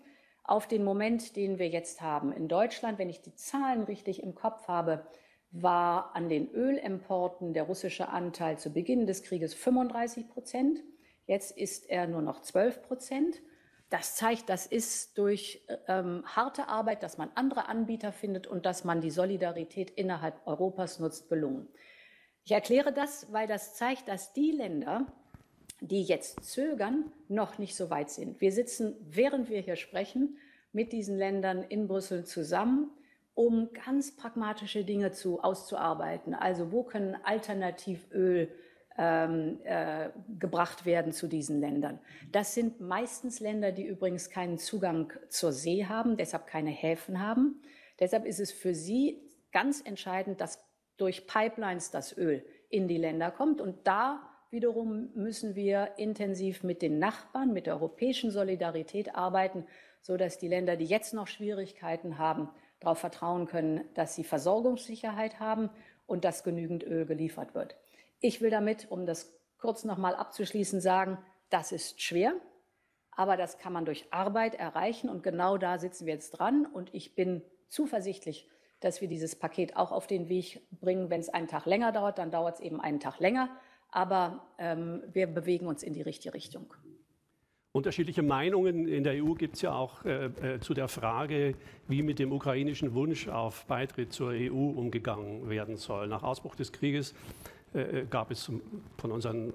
[SPEAKER 3] auf den Moment, den wir jetzt haben. In Deutschland, wenn ich die Zahlen richtig im Kopf habe, war an den Ölimporten der russische Anteil zu Beginn des Krieges 35%. Jetzt ist er nur noch 12%. Das zeigt, das ist durch harte Arbeit, dass man andere Anbieter findet und dass man die Solidarität innerhalb Europas nutzt, gelungen. Ich erkläre das, weil das zeigt, dass die Länder, die jetzt zögern, noch nicht so weit sind. Wir sitzen, während wir hier sprechen, mit diesen Ländern in Brüssel zusammen, um ganz pragmatische Dinge auszuarbeiten. Also wo können Alternativöl gebracht werden zu diesen Ländern. Das sind meistens Länder, die übrigens keinen Zugang zur See haben, deshalb keine Häfen haben. Deshalb ist es für sie ganz entscheidend, dass durch Pipelines das Öl in die Länder kommt. Und da wiederum müssen wir intensiv mit den Nachbarn, mit der europäischen Solidarität arbeiten, sodass die Länder, die jetzt noch Schwierigkeiten haben, darauf vertrauen können, dass sie Versorgungssicherheit haben und dass genügend Öl geliefert wird. Ich will damit, um das kurz noch mal abzuschließen, sagen, das ist schwer, aber das kann man durch Arbeit erreichen und genau da sitzen wir jetzt dran und ich bin zuversichtlich, dass wir dieses Paket auch auf den Weg bringen. Wenn es einen Tag länger dauert, dann dauert es eben einen Tag länger, aber wir bewegen uns in die richtige Richtung.
[SPEAKER 4] Unterschiedliche Meinungen in der EU gibt es ja auch zu der Frage, wie mit dem ukrainischen Wunsch auf Beitritt zur EU umgegangen werden soll. Nach Ausbruch des Krieges gab es von unseren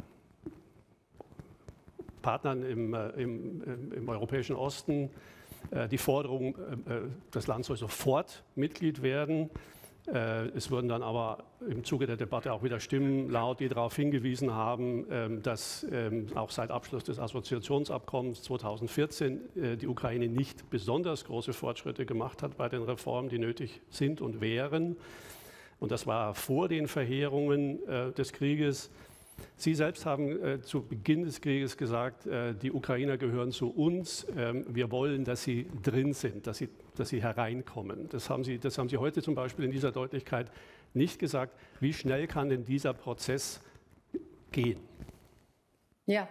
[SPEAKER 4] Partnern im Europäischen Osten die Forderung, das Land soll sofort Mitglied werden. Es wurden dann aber im Zuge der Debatte auch wieder Stimmen laut, die darauf hingewiesen haben, dass auch seit Abschluss des Assoziationsabkommens 2014 die Ukraine nicht besonders große Fortschritte gemacht hat bei den Reformen, die nötig sind und wären. Und das war vor den Verheerungen des Krieges. Sie selbst haben zu Beginn des Krieges gesagt, die Ukrainer gehören zu uns. Wir wollen, dass sie drin sind, dass sie hereinkommen. Das haben Sie heute zum Beispiel in dieser Deutlichkeit nicht gesagt. Wie schnell kann denn dieser Prozess gehen?
[SPEAKER 3] Ja.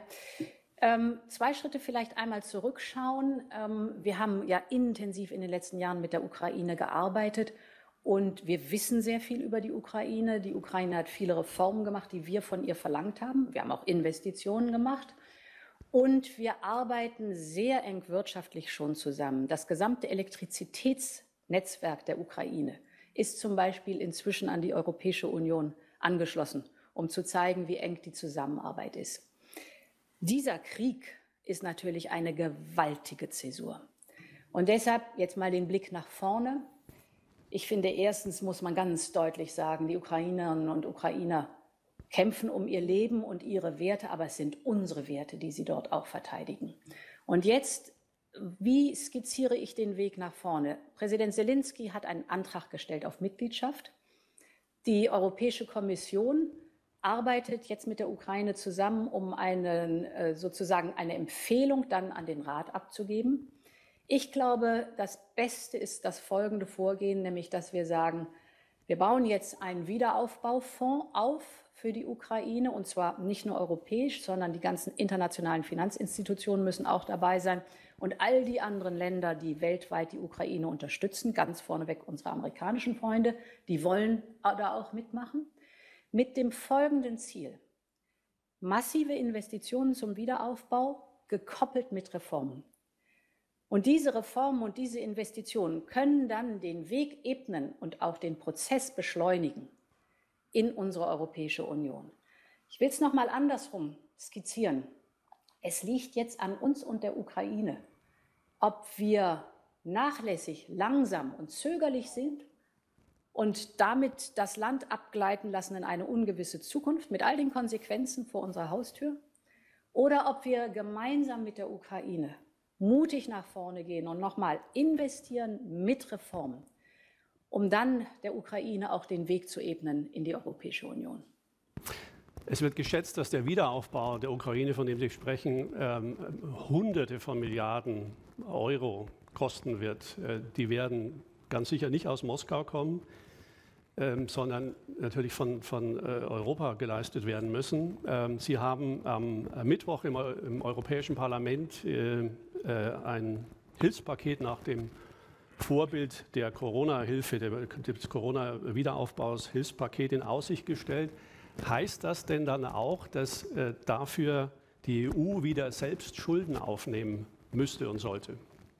[SPEAKER 3] 2 Schritte vielleicht einmal zurückschauen. Wir haben ja intensiv in den letzten Jahren mit der Ukraine gearbeitet. Und wir wissen sehr viel über die Ukraine. Die Ukraine hat viele Reformen gemacht, die wir von ihr verlangt haben. Wir haben auch Investitionen gemacht. Und wir arbeiten sehr eng wirtschaftlich schon zusammen. Das gesamte Elektrizitätsnetzwerk der Ukraine ist zum Beispiel inzwischen an die Europäische Union angeschlossen, um zu zeigen, wie eng die Zusammenarbeit ist. Dieser Krieg ist natürlich eine gewaltige Zäsur. Und deshalb jetzt mal den Blick nach vorne. Ich finde, erstens muss man ganz deutlich sagen, die Ukrainerinnen und Ukrainer kämpfen um ihr Leben und ihre Werte, aber es sind unsere Werte, die sie dort auch verteidigen. Und jetzt, wie skizziere ich den Weg nach vorne? Präsident Zelensky hat einen Antrag gestellt auf Mitgliedschaft. Die Europäische Kommission arbeitet jetzt mit der Ukraine zusammen, um sozusagen eine Empfehlung dann an den Rat abzugeben. Ich glaube, das Beste ist das folgende Vorgehen, nämlich dass wir sagen, wir bauen jetzt einen Wiederaufbaufonds auf für die Ukraine, und zwar nicht nur europäisch, sondern die ganzen internationalen Finanzinstitutionen müssen auch dabei sein und all die anderen Länder, die weltweit die Ukraine unterstützen, ganz vorneweg unsere amerikanischen Freunde, die wollen da auch mitmachen, mit dem folgenden Ziel: massive Investitionen zum Wiederaufbau, gekoppelt mit Reformen. Und diese Reformen und diese Investitionen können dann den Weg ebnen und auch den Prozess beschleunigen in unsere Europäische Union. Ich will es noch mal andersrum skizzieren. Es liegt jetzt an uns und der Ukraine, ob wir nachlässig, langsam und zögerlich sind und damit das Land abgleiten lassen in eine ungewisse Zukunft mit all den Konsequenzen vor unserer Haustür, oder ob wir gemeinsam mit der Ukraine mutig nach vorne gehen und nochmal investieren mit Reformen, um dann der Ukraine auch den Weg zu ebnen in die Europäische Union.
[SPEAKER 4] Es wird geschätzt, dass der Wiederaufbau der Ukraine, von dem Sie sprechen, Hunderte von Milliarden Euro kosten wird. Die werden ganz sicher nicht aus Moskau kommen, sondern natürlich von Europa geleistet werden müssen. Sie haben am Mittwoch im Europäischen Parlament ein Hilfspaket nach dem Vorbild der Corona-Hilfe, des Corona-Wiederaufbaus, Hilfspaket in Aussicht gestellt. Heißt das denn dann auch, dass dafür die EU wieder selbst Schulden aufnehmen müsste und sollte?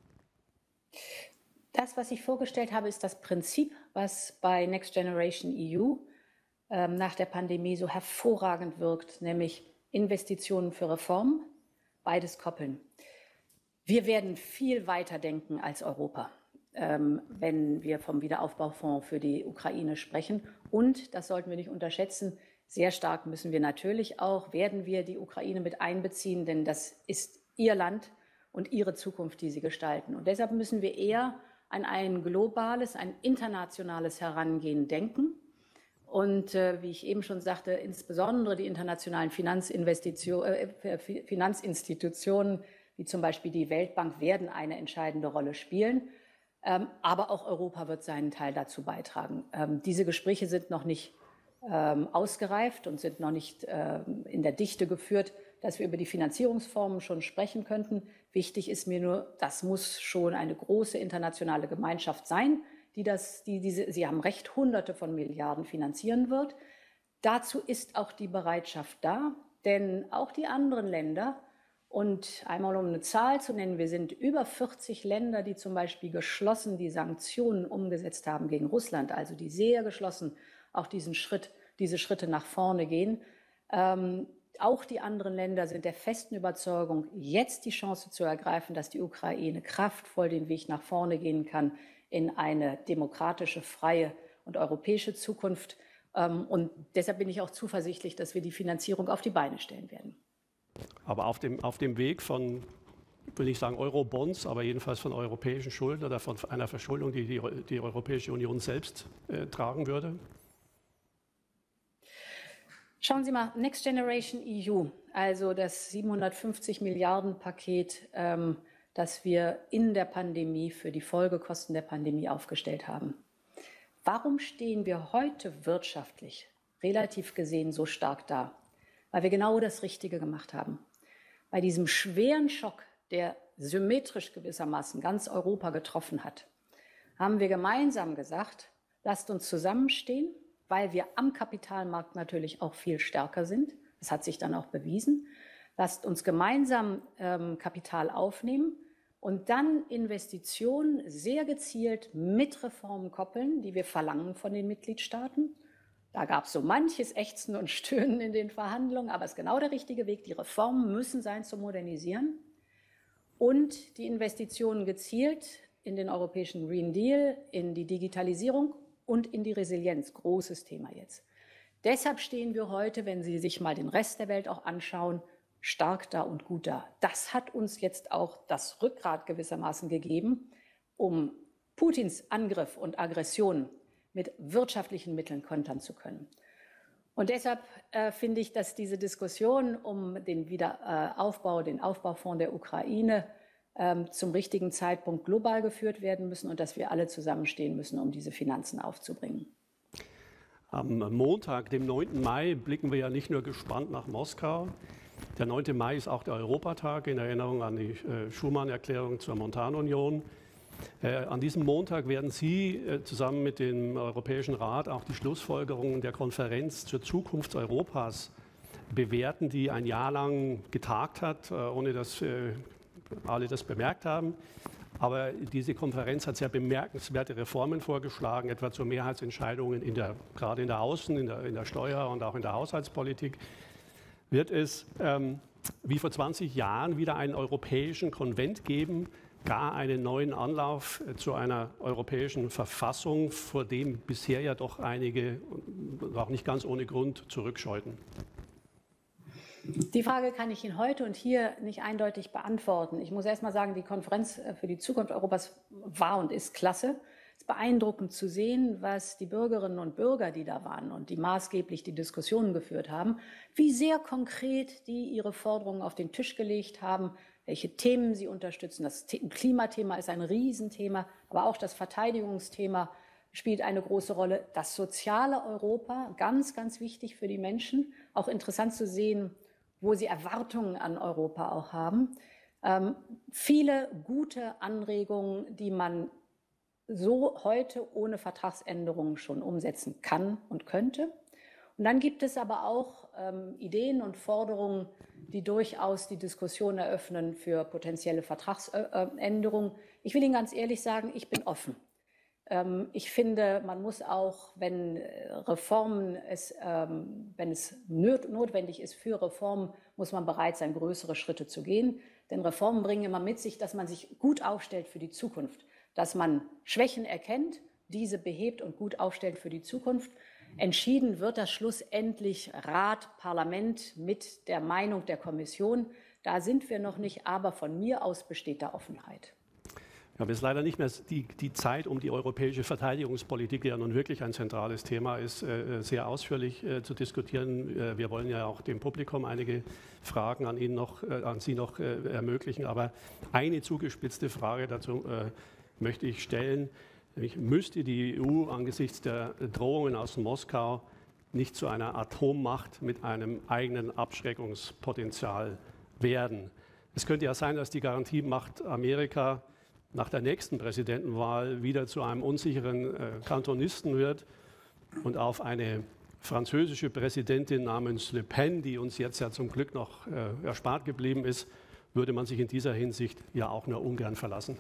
[SPEAKER 3] Das, was ich vorgestellt habe, ist das Prinzip, was bei Next Generation EU nach der Pandemie so hervorragend wirkt, nämlich Investitionen für Reformen, beides koppeln. Wir werden viel weiter denken als Europa, wenn wir vom Wiederaufbaufonds für die Ukraine sprechen. Und, das sollten wir nicht unterschätzen, sehr stark müssen wir natürlich auch, werden wir die Ukraine mit einbeziehen, denn das ist ihr Land und ihre Zukunft, die sie gestalten. Und deshalb müssen wir eher an ein globales, ein internationales Herangehen denken. Und wie ich eben schon sagte, insbesondere die internationalen Finanzinstitutionen, wie zum Beispiel die Weltbank, werden eine entscheidende Rolle spielen. Aber auch Europa wird seinen Teil dazu beitragen. Diese Gespräche sind noch nicht ausgereift und sind noch nicht in der Dichte geführt, dass wir über die Finanzierungsformen schon sprechen könnten. Wichtig ist mir nur, das muss schon eine große internationale Gemeinschaft sein, Sie haben recht, Hunderte von Milliarden finanzieren wird. Dazu ist auch die Bereitschaft da, denn auch die anderen Länder, und einmal um eine Zahl zu nennen, wir sind über 40 Länder, die zum Beispiel geschlossen die Sanktionen umgesetzt haben gegen Russland, also die sehr geschlossen auch diese Schritte nach vorne gehen. Auch die anderen Länder sind der festen Überzeugung, jetzt die Chance zu ergreifen, dass die Ukraine kraftvoll den Weg nach vorne gehen kann in eine demokratische, freie und europäische Zukunft. Und deshalb bin ich auch zuversichtlich, dass wir die Finanzierung auf die Beine stellen werden.
[SPEAKER 4] Aber auf dem Weg von, will ich sagen Eurobonds, aber jedenfalls von europäischen Schulden oder von einer Verschuldung, die die Europäische Union selbst tragen würde?
[SPEAKER 3] Schauen Sie mal, Next Generation EU, also das 750 Milliarden Paket, das wir in der Pandemie für die Folgekosten der Pandemie aufgestellt haben. Warum stehen wir heute wirtschaftlich relativ gesehen so stark da? Weil wir genau das Richtige gemacht haben. Bei diesem schweren Schock, der symmetrisch gewissermaßen ganz Europa getroffen hat, haben wir gemeinsam gesagt, lasst uns zusammenstehen, weil wir am Kapitalmarkt natürlich auch viel stärker sind. Das hat sich dann auch bewiesen. Lasst uns gemeinsam Kapital aufnehmen und dann Investitionen sehr gezielt mit Reformen koppeln, die wir verlangen von den Mitgliedstaaten. Da gab es so manches Ächzen und Stöhnen in den Verhandlungen, aber es ist genau der richtige Weg. Die Reformen müssen sein zum Modernisieren und die Investitionen gezielt in den europäischen Green Deal, in die Digitalisierung und in die Resilienz. Großes Thema jetzt. Deshalb stehen wir heute, wenn Sie sich mal den Rest der Welt auch anschauen, stark da und gut da. Das hat uns jetzt auch das Rückgrat gewissermaßen gegeben, um Putins Angriff und Aggression mit wirtschaftlichen Mitteln kontern zu können. Und deshalb finde ich, dass diese Diskussion um den Wiederaufbau, den Aufbaufonds der Ukraine zum richtigen Zeitpunkt global geführt werden müssen und dass wir alle zusammenstehen müssen, um diese Finanzen aufzubringen.
[SPEAKER 4] Am Montag, dem 9. Mai, blicken wir ja nicht nur gespannt nach Moskau. Der 9. Mai ist auch der Europatag in Erinnerung an die Schuman-Erklärung zur Montanunion. An diesem Montag werden Sie zusammen mit dem Europäischen Rat auch die Schlussfolgerungen der Konferenz zur Zukunft Europas bewerten, die ein Jahr lang getagt hat, ohne dass alle das bemerkt haben. Aber diese Konferenz hat sehr bemerkenswerte Reformen vorgeschlagen, etwa zu Mehrheitsentscheidungen gerade in der Außen-, in der Steuer- und auch in der Haushaltspolitik. Wird es wie vor 20 Jahren wieder einen europäischen Konvent geben, gar einen neuen Anlauf zu einer europäischen Verfassung, vor dem bisher ja doch einige, auch nicht ganz ohne Grund, zurückscheuten?
[SPEAKER 3] Die Frage kann ich Ihnen heute und hier nicht eindeutig beantworten. Ich muss erst mal sagen, die Konferenz für die Zukunft Europas war und ist klasse. Es ist beeindruckend zu sehen, was die Bürgerinnen und Bürger, die da waren und die maßgeblich die Diskussionen geführt haben, wie sehr konkret die ihre Forderungen auf den Tisch gelegt haben, welche Themen sie unterstützen. Das Klimathema ist ein Riesenthema, aber auch das Verteidigungsthema spielt eine große Rolle. Das soziale Europa, ganz, ganz wichtig für die Menschen. Auch interessant zu sehen, wo sie Erwartungen an Europa auch haben. Viele gute Anregungen, die man so heute ohne Vertragsänderungen schon umsetzen kann und könnte. Und dann gibt es aber auch Ideen und Forderungen, die durchaus die Diskussion eröffnen für potenzielle Vertragsänderungen. Ich will Ihnen ganz ehrlich sagen, ich bin offen. Ich finde, man muss auch, wenn wenn es notwendig ist für Reformen, muss man bereit sein, größere Schritte zu gehen. Denn Reformen bringen immer mit sich, dass man sich gut aufstellt für die Zukunft, dass man Schwächen erkennt, diese behebt und gut aufstellt für die Zukunft. Entschieden wird das schlussendlich Rat, Parlament mit der Meinung der Kommission. Da sind wir noch nicht, aber von mir aus besteht da Offenheit.
[SPEAKER 4] Wir haben jetzt leider nicht mehr die Zeit, um die europäische Verteidigungspolitik, die ja nun wirklich ein zentrales Thema ist, sehr ausführlich zu diskutieren. Wir wollen ja auch dem Publikum einige Fragen an Sie noch ermöglichen. Aber eine zugespitzte Frage dazu möchte ich stellen. Nämlich, müsste die EU angesichts der Drohungen aus Moskau nicht zu einer Atommacht mit einem eigenen Abschreckungspotenzial werden? Es könnte ja sein, dass die Garantiemacht Amerika nach der nächsten Präsidentenwahl wieder zu einem unsicheren Kantonisten wird und auf eine französische Präsidentin namens Le Pen, die uns jetzt ja zum Glück noch erspart geblieben ist, würde man sich in dieser Hinsicht ja auch nur ungern verlassen.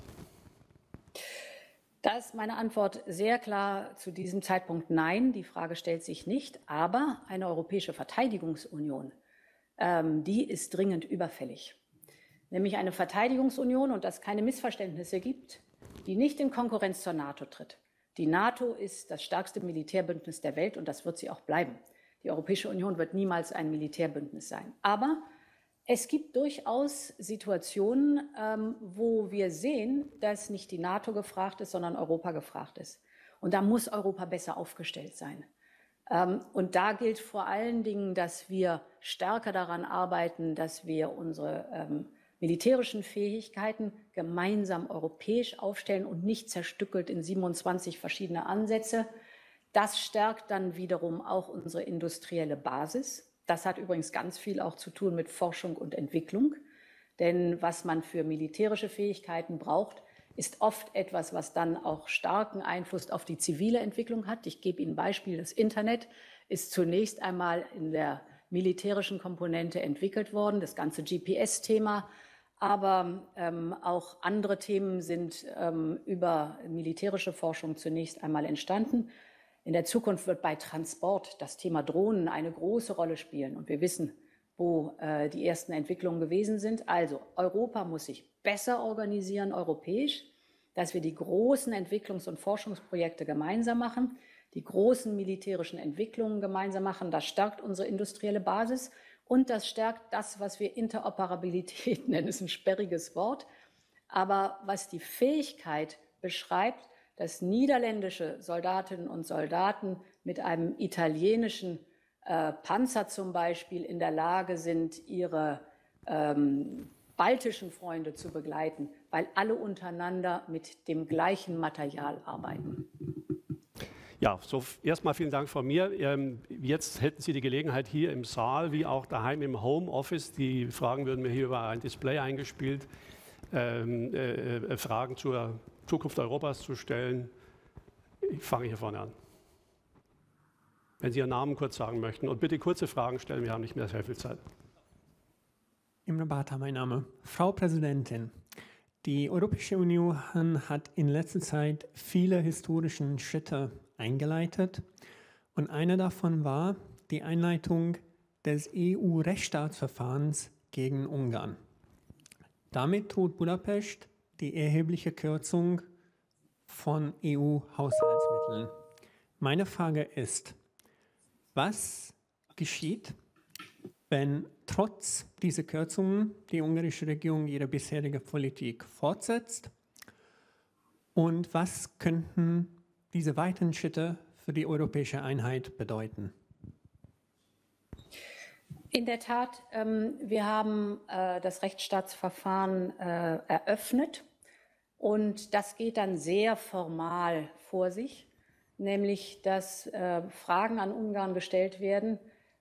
[SPEAKER 3] Da ist meine Antwort sehr klar zu diesem Zeitpunkt nein. Die Frage stellt sich nicht. Aber eine europäische Verteidigungsunion, die ist dringend überfällig. Nämlich eine Verteidigungsunion, und dass keine Missverständnisse gibt, die nicht in Konkurrenz zur NATO tritt. Die NATO ist das stärkste Militärbündnis der Welt und das wird sie auch bleiben. Die Europäische Union wird niemals ein Militärbündnis sein. Aber es gibt durchaus Situationen, wo wir sehen, dass nicht die NATO gefragt ist, sondern Europa gefragt ist. Und da muss Europa besser aufgestellt sein. Und da gilt vor allen Dingen, dass wir stärker daran arbeiten, dass wir unsere militärischen Fähigkeiten gemeinsam europäisch aufstellen und nicht zerstückelt in 27 verschiedene Ansätze. Das stärkt dann wiederum auch unsere industrielle Basis. Das hat übrigens ganz viel auch zu tun mit Forschung und Entwicklung. Denn was man für militärische Fähigkeiten braucht, ist oft etwas, was dann auch starken Einfluss auf die zivile Entwicklung hat. Ich gebe Ihnen ein Beispiel. Das Internet ist zunächst einmal in der militärischen Komponente entwickelt worden, das ganze GPS-Thema. Aber auch andere Themen sind über militärische Forschung zunächst einmal entstanden. In der Zukunft wird bei Transport das Thema Drohnen eine große Rolle spielen. Und wir wissen, wo die ersten Entwicklungen gewesen sind. Also Europa muss sich besser organisieren, europäisch, dass wir die großen Entwicklungs- und Forschungsprojekte gemeinsam machen, die großen militärischen Entwicklungen gemeinsam machen. Das stärkt unsere industrielle Basis. Und das stärkt das, was wir Interoperabilität nennen. Das ist ein sperriges Wort. Aber was die Fähigkeit beschreibt, dass niederländische Soldatinnen und Soldaten mit einem italienischen Panzer zum Beispiel in der Lage sind, ihre baltischen Freunde zu begleiten, weil alle untereinander mit dem gleichen Material arbeiten.
[SPEAKER 4] Ja, so erstmal vielen Dank von mir. Jetzt hätten Sie die Gelegenheit hier im Saal wie auch daheim im Homeoffice, die Fragen würden mir hier über ein Display eingespielt, Fragen zur Zukunft Europas zu stellen. Ich fange hier vorne an. Wenn Sie Ihren Namen kurz sagen möchten und bitte kurze Fragen stellen, wir haben nicht mehr sehr viel Zeit.
[SPEAKER 5] Imre Bata, mein Name. Frau Präsidentin, die Europäische Union hat in letzter Zeit viele historische Schritte eingeleitet und einer davon war die Einleitung des EU-Rechtsstaatsverfahrens gegen Ungarn. Damit droht Budapest die erhebliche Kürzung von EU-Haushaltsmitteln. Meine Frage ist, was geschieht, wenn trotz dieser Kürzungen die ungarische Regierung ihre bisherige Politik fortsetzt? Und was könnten diese weiteren Schritte für die europäische Einheit bedeuten?
[SPEAKER 3] In der Tat, wir haben das Rechtsstaatsverfahren eröffnet und das geht dann sehr formal vor sich, nämlich dass Fragen an Ungarn gestellt werden,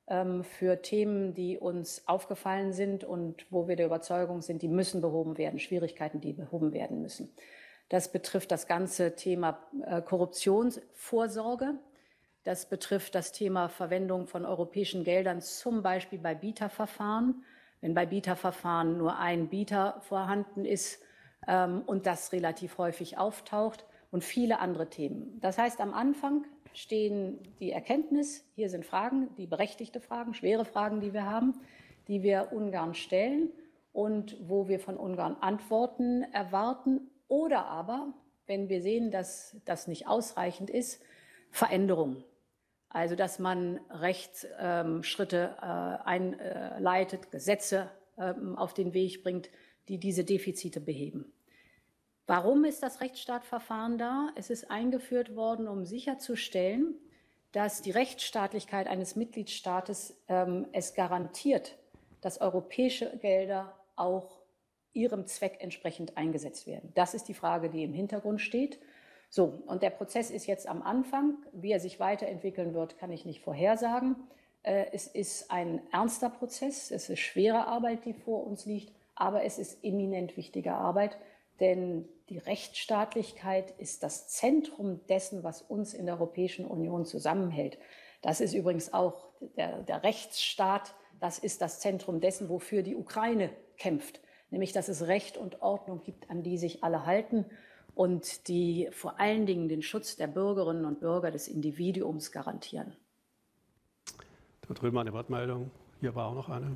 [SPEAKER 3] für Themen, die uns aufgefallen sind und wo wir der Überzeugung sind, die müssen behoben werden, Schwierigkeiten, die behoben werden müssen. Das betrifft das ganze Thema Korruptionsvorsorge. Das betrifft das Thema Verwendung von europäischen Geldern, zum Beispiel bei Bieterverfahren. Wenn bei Bieterverfahren nur ein Bieter vorhanden ist und das relativ häufig auftaucht und viele andere Themen. Das heißt, am Anfang stehen die Erkenntnis, hier sind Fragen, die berechtigte Fragen, schwere Fragen, die wir haben, die wir Ungarn stellen und wo wir von Ungarn Antworten erwarten oder aber, wenn wir sehen, dass das nicht ausreichend ist, Veränderungen. Also dass man Rechtsschritte einleitet, Gesetze auf den Weg bringt, die diese Defizite beheben. Warum ist das Rechtsstaatverfahren da? Es ist eingeführt worden, um sicherzustellen, dass die Rechtsstaatlichkeit eines Mitgliedstaates es garantiert, dass europäische Gelder auch ihrem Zweck entsprechend eingesetzt werden. Das ist die Frage, die im Hintergrund steht. So, und der Prozess ist jetzt am Anfang. Wie er sich weiterentwickeln wird, kann ich nicht vorhersagen. Es ist ein ernster Prozess, es ist schwere Arbeit, die vor uns liegt, aber es ist eminent wichtige Arbeit, denn die Rechtsstaatlichkeit ist das Zentrum dessen, was uns in der Europäischen Union zusammenhält. Das ist übrigens auch der Rechtsstaat, das ist das Zentrum dessen, wofür die Ukraine kämpft, nämlich dass es Recht und Ordnung gibt, an die sich alle halten und die vor allen Dingen den Schutz der Bürgerinnen und Bürger des Individuums garantieren.
[SPEAKER 4] Da drüben eine Wortmeldung, hier war auch noch eine.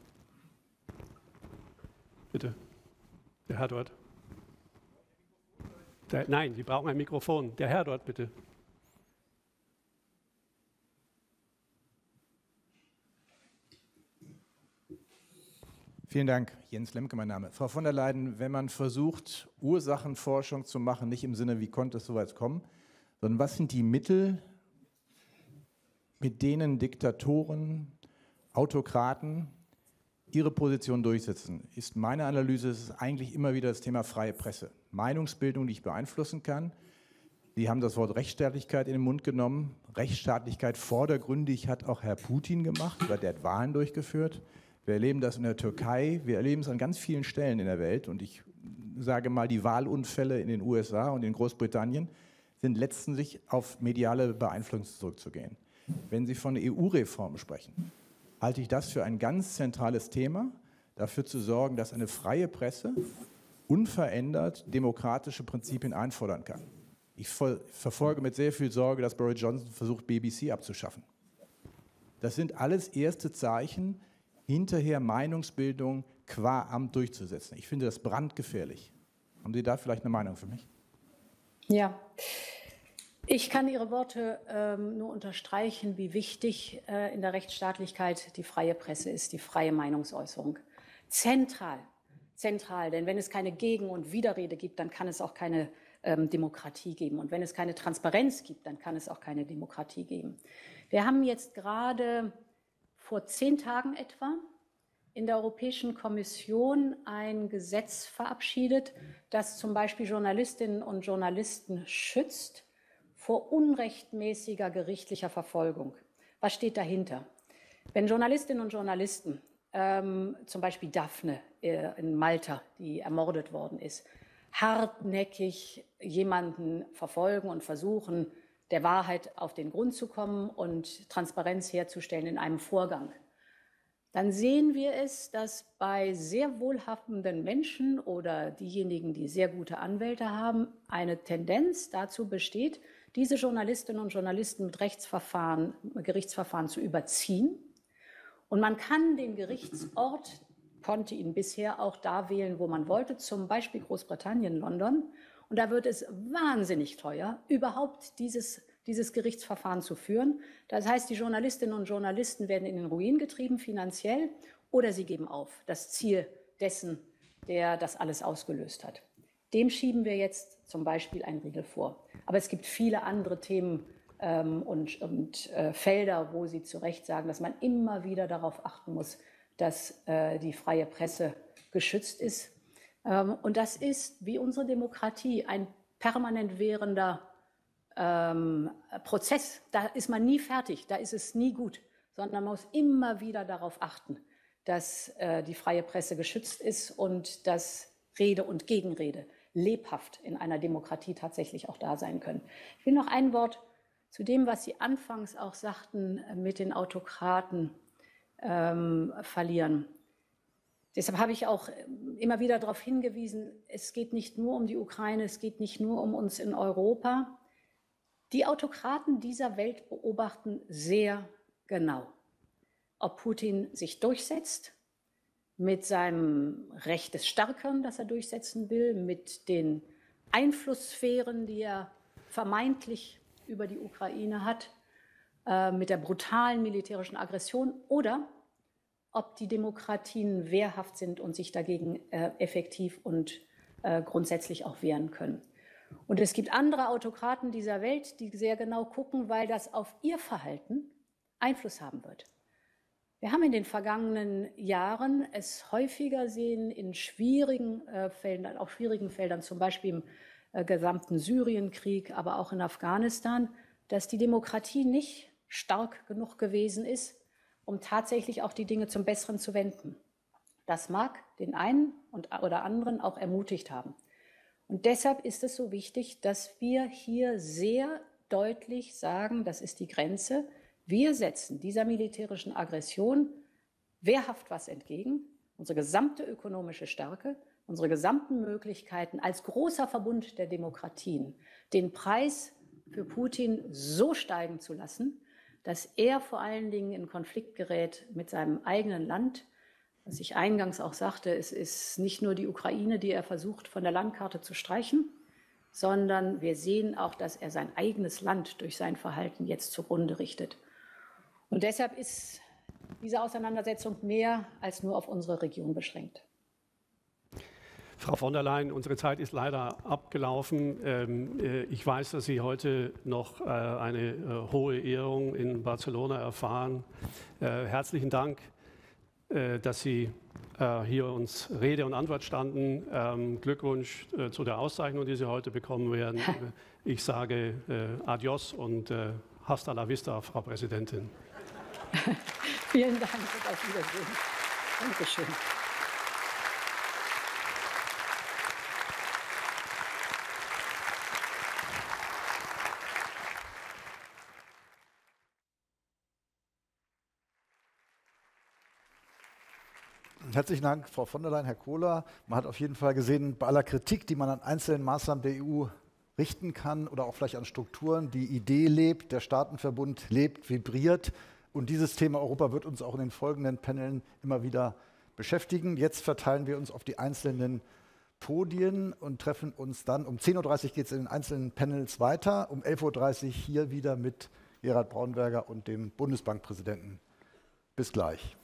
[SPEAKER 4] Bitte, der Herr dort. Nein, Sie brauchen ein Mikrofon. Der Herr dort, bitte.
[SPEAKER 6] Vielen Dank, Jens Lemke, mein Name. Frau von der Leyen, wenn man versucht, Ursachenforschung zu machen, nicht im Sinne, wie konnte es so weit kommen, sondern was sind die Mittel, mit denen Diktatoren, Autokraten ihre Position durchsetzen, ist meine Analyse, es ist eigentlich immer wieder das Thema freie Presse. Meinungsbildung, die ich beeinflussen kann. Sie haben das Wort Rechtsstaatlichkeit in den Mund genommen. Rechtsstaatlichkeit vordergründig hat auch Herr Putin gemacht, weil der hat Wahlen durchgeführt. Wir erleben das in der Türkei, wir erleben es an ganz vielen Stellen in der Welt. Und ich sage mal, die Wahlunfälle in den USA und in Großbritannien sind letztendlich auf mediale Beeinflussung zurückzugehen. Wenn Sie von EU-Reformen sprechen, halte ich das für ein ganz zentrales Thema, dafür zu sorgen, dass eine freie Presse unverändert demokratische Prinzipien einfordern kann. Ich verfolge mit sehr viel Sorge, dass Boris Johnson versucht, BBC abzuschaffen. Das sind alles erste Zeichen, hinterher Meinungsbildung qua Amt durchzusetzen. Ich finde das brandgefährlich. Haben Sie da vielleicht eine Meinung für mich?
[SPEAKER 3] Ja. Ich kann Ihre Worte nur unterstreichen, wie wichtig in der Rechtsstaatlichkeit die freie Presse ist, die freie Meinungsäußerung. Zentral, denn wenn es keine Gegen- und Widerrede gibt, dann kann es auch keine Demokratie geben. Und wenn es keine Transparenz gibt, dann kann es auch keine Demokratie geben. Wir haben jetzt gerade vor 10 Tagen etwa in der Europäischen Kommission ein Gesetz verabschiedet, das zum Beispiel Journalistinnen und Journalisten schützt vor unrechtmäßiger gerichtlicher Verfolgung. Was steht dahinter? Wenn Journalistinnen und Journalisten, zum Beispiel Daphne in Malta, die ermordet worden ist, hartnäckig jemanden verfolgen und versuchen, der Wahrheit auf den Grund zu kommen und Transparenz herzustellen in einem Vorgang, dann sehen wir es, dass bei sehr wohlhabenden Menschen oder diejenigen, die sehr gute Anwälte haben, eine Tendenz dazu besteht, diese Journalistinnen und Journalisten mit Gerichtsverfahren zu überziehen. Und man kann den Gerichtsort, konnte ihn bisher auch da wählen, wo man wollte, zum Beispiel Großbritannien, London. Und da wird es wahnsinnig teuer, überhaupt dieses Gerichtsverfahren zu führen. Das heißt, die Journalistinnen und Journalisten werden in den Ruin getrieben finanziell oder sie geben auf, das Ziel dessen, der das alles ausgelöst hat. Dem schieben wir jetzt zum Beispiel einen Riegel vor. Aber es gibt viele andere Themen und Felder, wo Sie zu Recht sagen, dass man immer wieder darauf achten muss, dass die freie Presse geschützt ist. Und das ist, wie unsere Demokratie, ein permanent währender Prozess. Da ist man nie fertig, da ist es nie gut, sondern man muss immer wieder darauf achten, dass die freie Presse geschützt ist und dass Rede und Gegenrede lebhaft in einer Demokratie tatsächlich auch da sein können. Ich will noch ein Wort zu dem, was Sie anfangs auch sagten, mit den Autokraten verlieren. Deshalb habe ich auch immer wieder darauf hingewiesen, es geht nicht nur um die Ukraine, es geht nicht nur um uns in Europa. Die Autokraten dieser Welt beobachten sehr genau, ob Putin sich durchsetzt mit seinem Recht des Stärkeren, das er durchsetzen will, mit den Einflusssphären, die er vermeintlich über die Ukraine hat, mit der brutalen militärischen Aggression, oder ob die Demokratien wehrhaft sind und sich dagegen effektiv und grundsätzlich auch wehren können. Und es gibt andere Autokraten dieser Welt, die sehr genau gucken, weil das auf ihr Verhalten Einfluss haben wird. Wir haben in den vergangenen Jahren es häufiger sehen in schwierigen Feldern, auch schwierigen Feldern, zum Beispiel im gesamten Syrienkrieg, aber auch in Afghanistan, dass die Demokratie nicht stark genug gewesen ist, um tatsächlich auch die Dinge zum Besseren zu wenden. Das mag den einen oder anderen auch ermutigt haben. Und deshalb ist es so wichtig, dass wir hier sehr deutlich sagen, das ist die Grenze. Wir setzen dieser militärischen Aggression wehrhaft was entgegen. Unsere gesamte ökonomische Stärke, unsere gesamten Möglichkeiten als großer Verbund der Demokratien, den Preis für Putin so steigen zu lassen, dass er vor allen Dingen in Konflikt gerät mit seinem eigenen Land. Was ich eingangs auch sagte, es ist nicht nur die Ukraine, die er versucht, von der Landkarte zu streichen, sondern wir sehen auch, dass er sein eigenes Land durch sein Verhalten jetzt zugrunde richtet. Und deshalb ist diese Auseinandersetzung mehr als nur auf unsere Region beschränkt.
[SPEAKER 4] Frau von der Leyen, unsere Zeit ist leider abgelaufen. Ich weiß, dass Sie heute noch eine hohe Ehrung in Barcelona erfahren. Herzlichen Dank, dass Sie hier uns Rede und Antwort standen. Glückwunsch zu der Auszeichnung, die Sie heute bekommen werden. Ich sage Adios und hasta la vista, Frau Präsidentin.
[SPEAKER 3] Vielen Dank und auf Wiedersehen. Dankeschön.
[SPEAKER 2] Herzlichen Dank, Frau von der Leyen, Herr Kohler. Man hat auf jeden Fall gesehen, bei aller Kritik, die man an einzelnen Maßnahmen der EU richten kann oder auch vielleicht an Strukturen, die Idee lebt, der Staatenverbund lebt, vibriert. Und dieses Thema Europa wird uns auch in den folgenden Paneln immer wieder beschäftigen. Jetzt verteilen wir uns auf die einzelnen Podien und treffen uns dann. Um 10:30 Uhr geht es in den einzelnen Panels weiter. Um 11:30 Uhr hier wieder mit Gerhard Braunberger und dem Bundesbankpräsidenten. Bis gleich.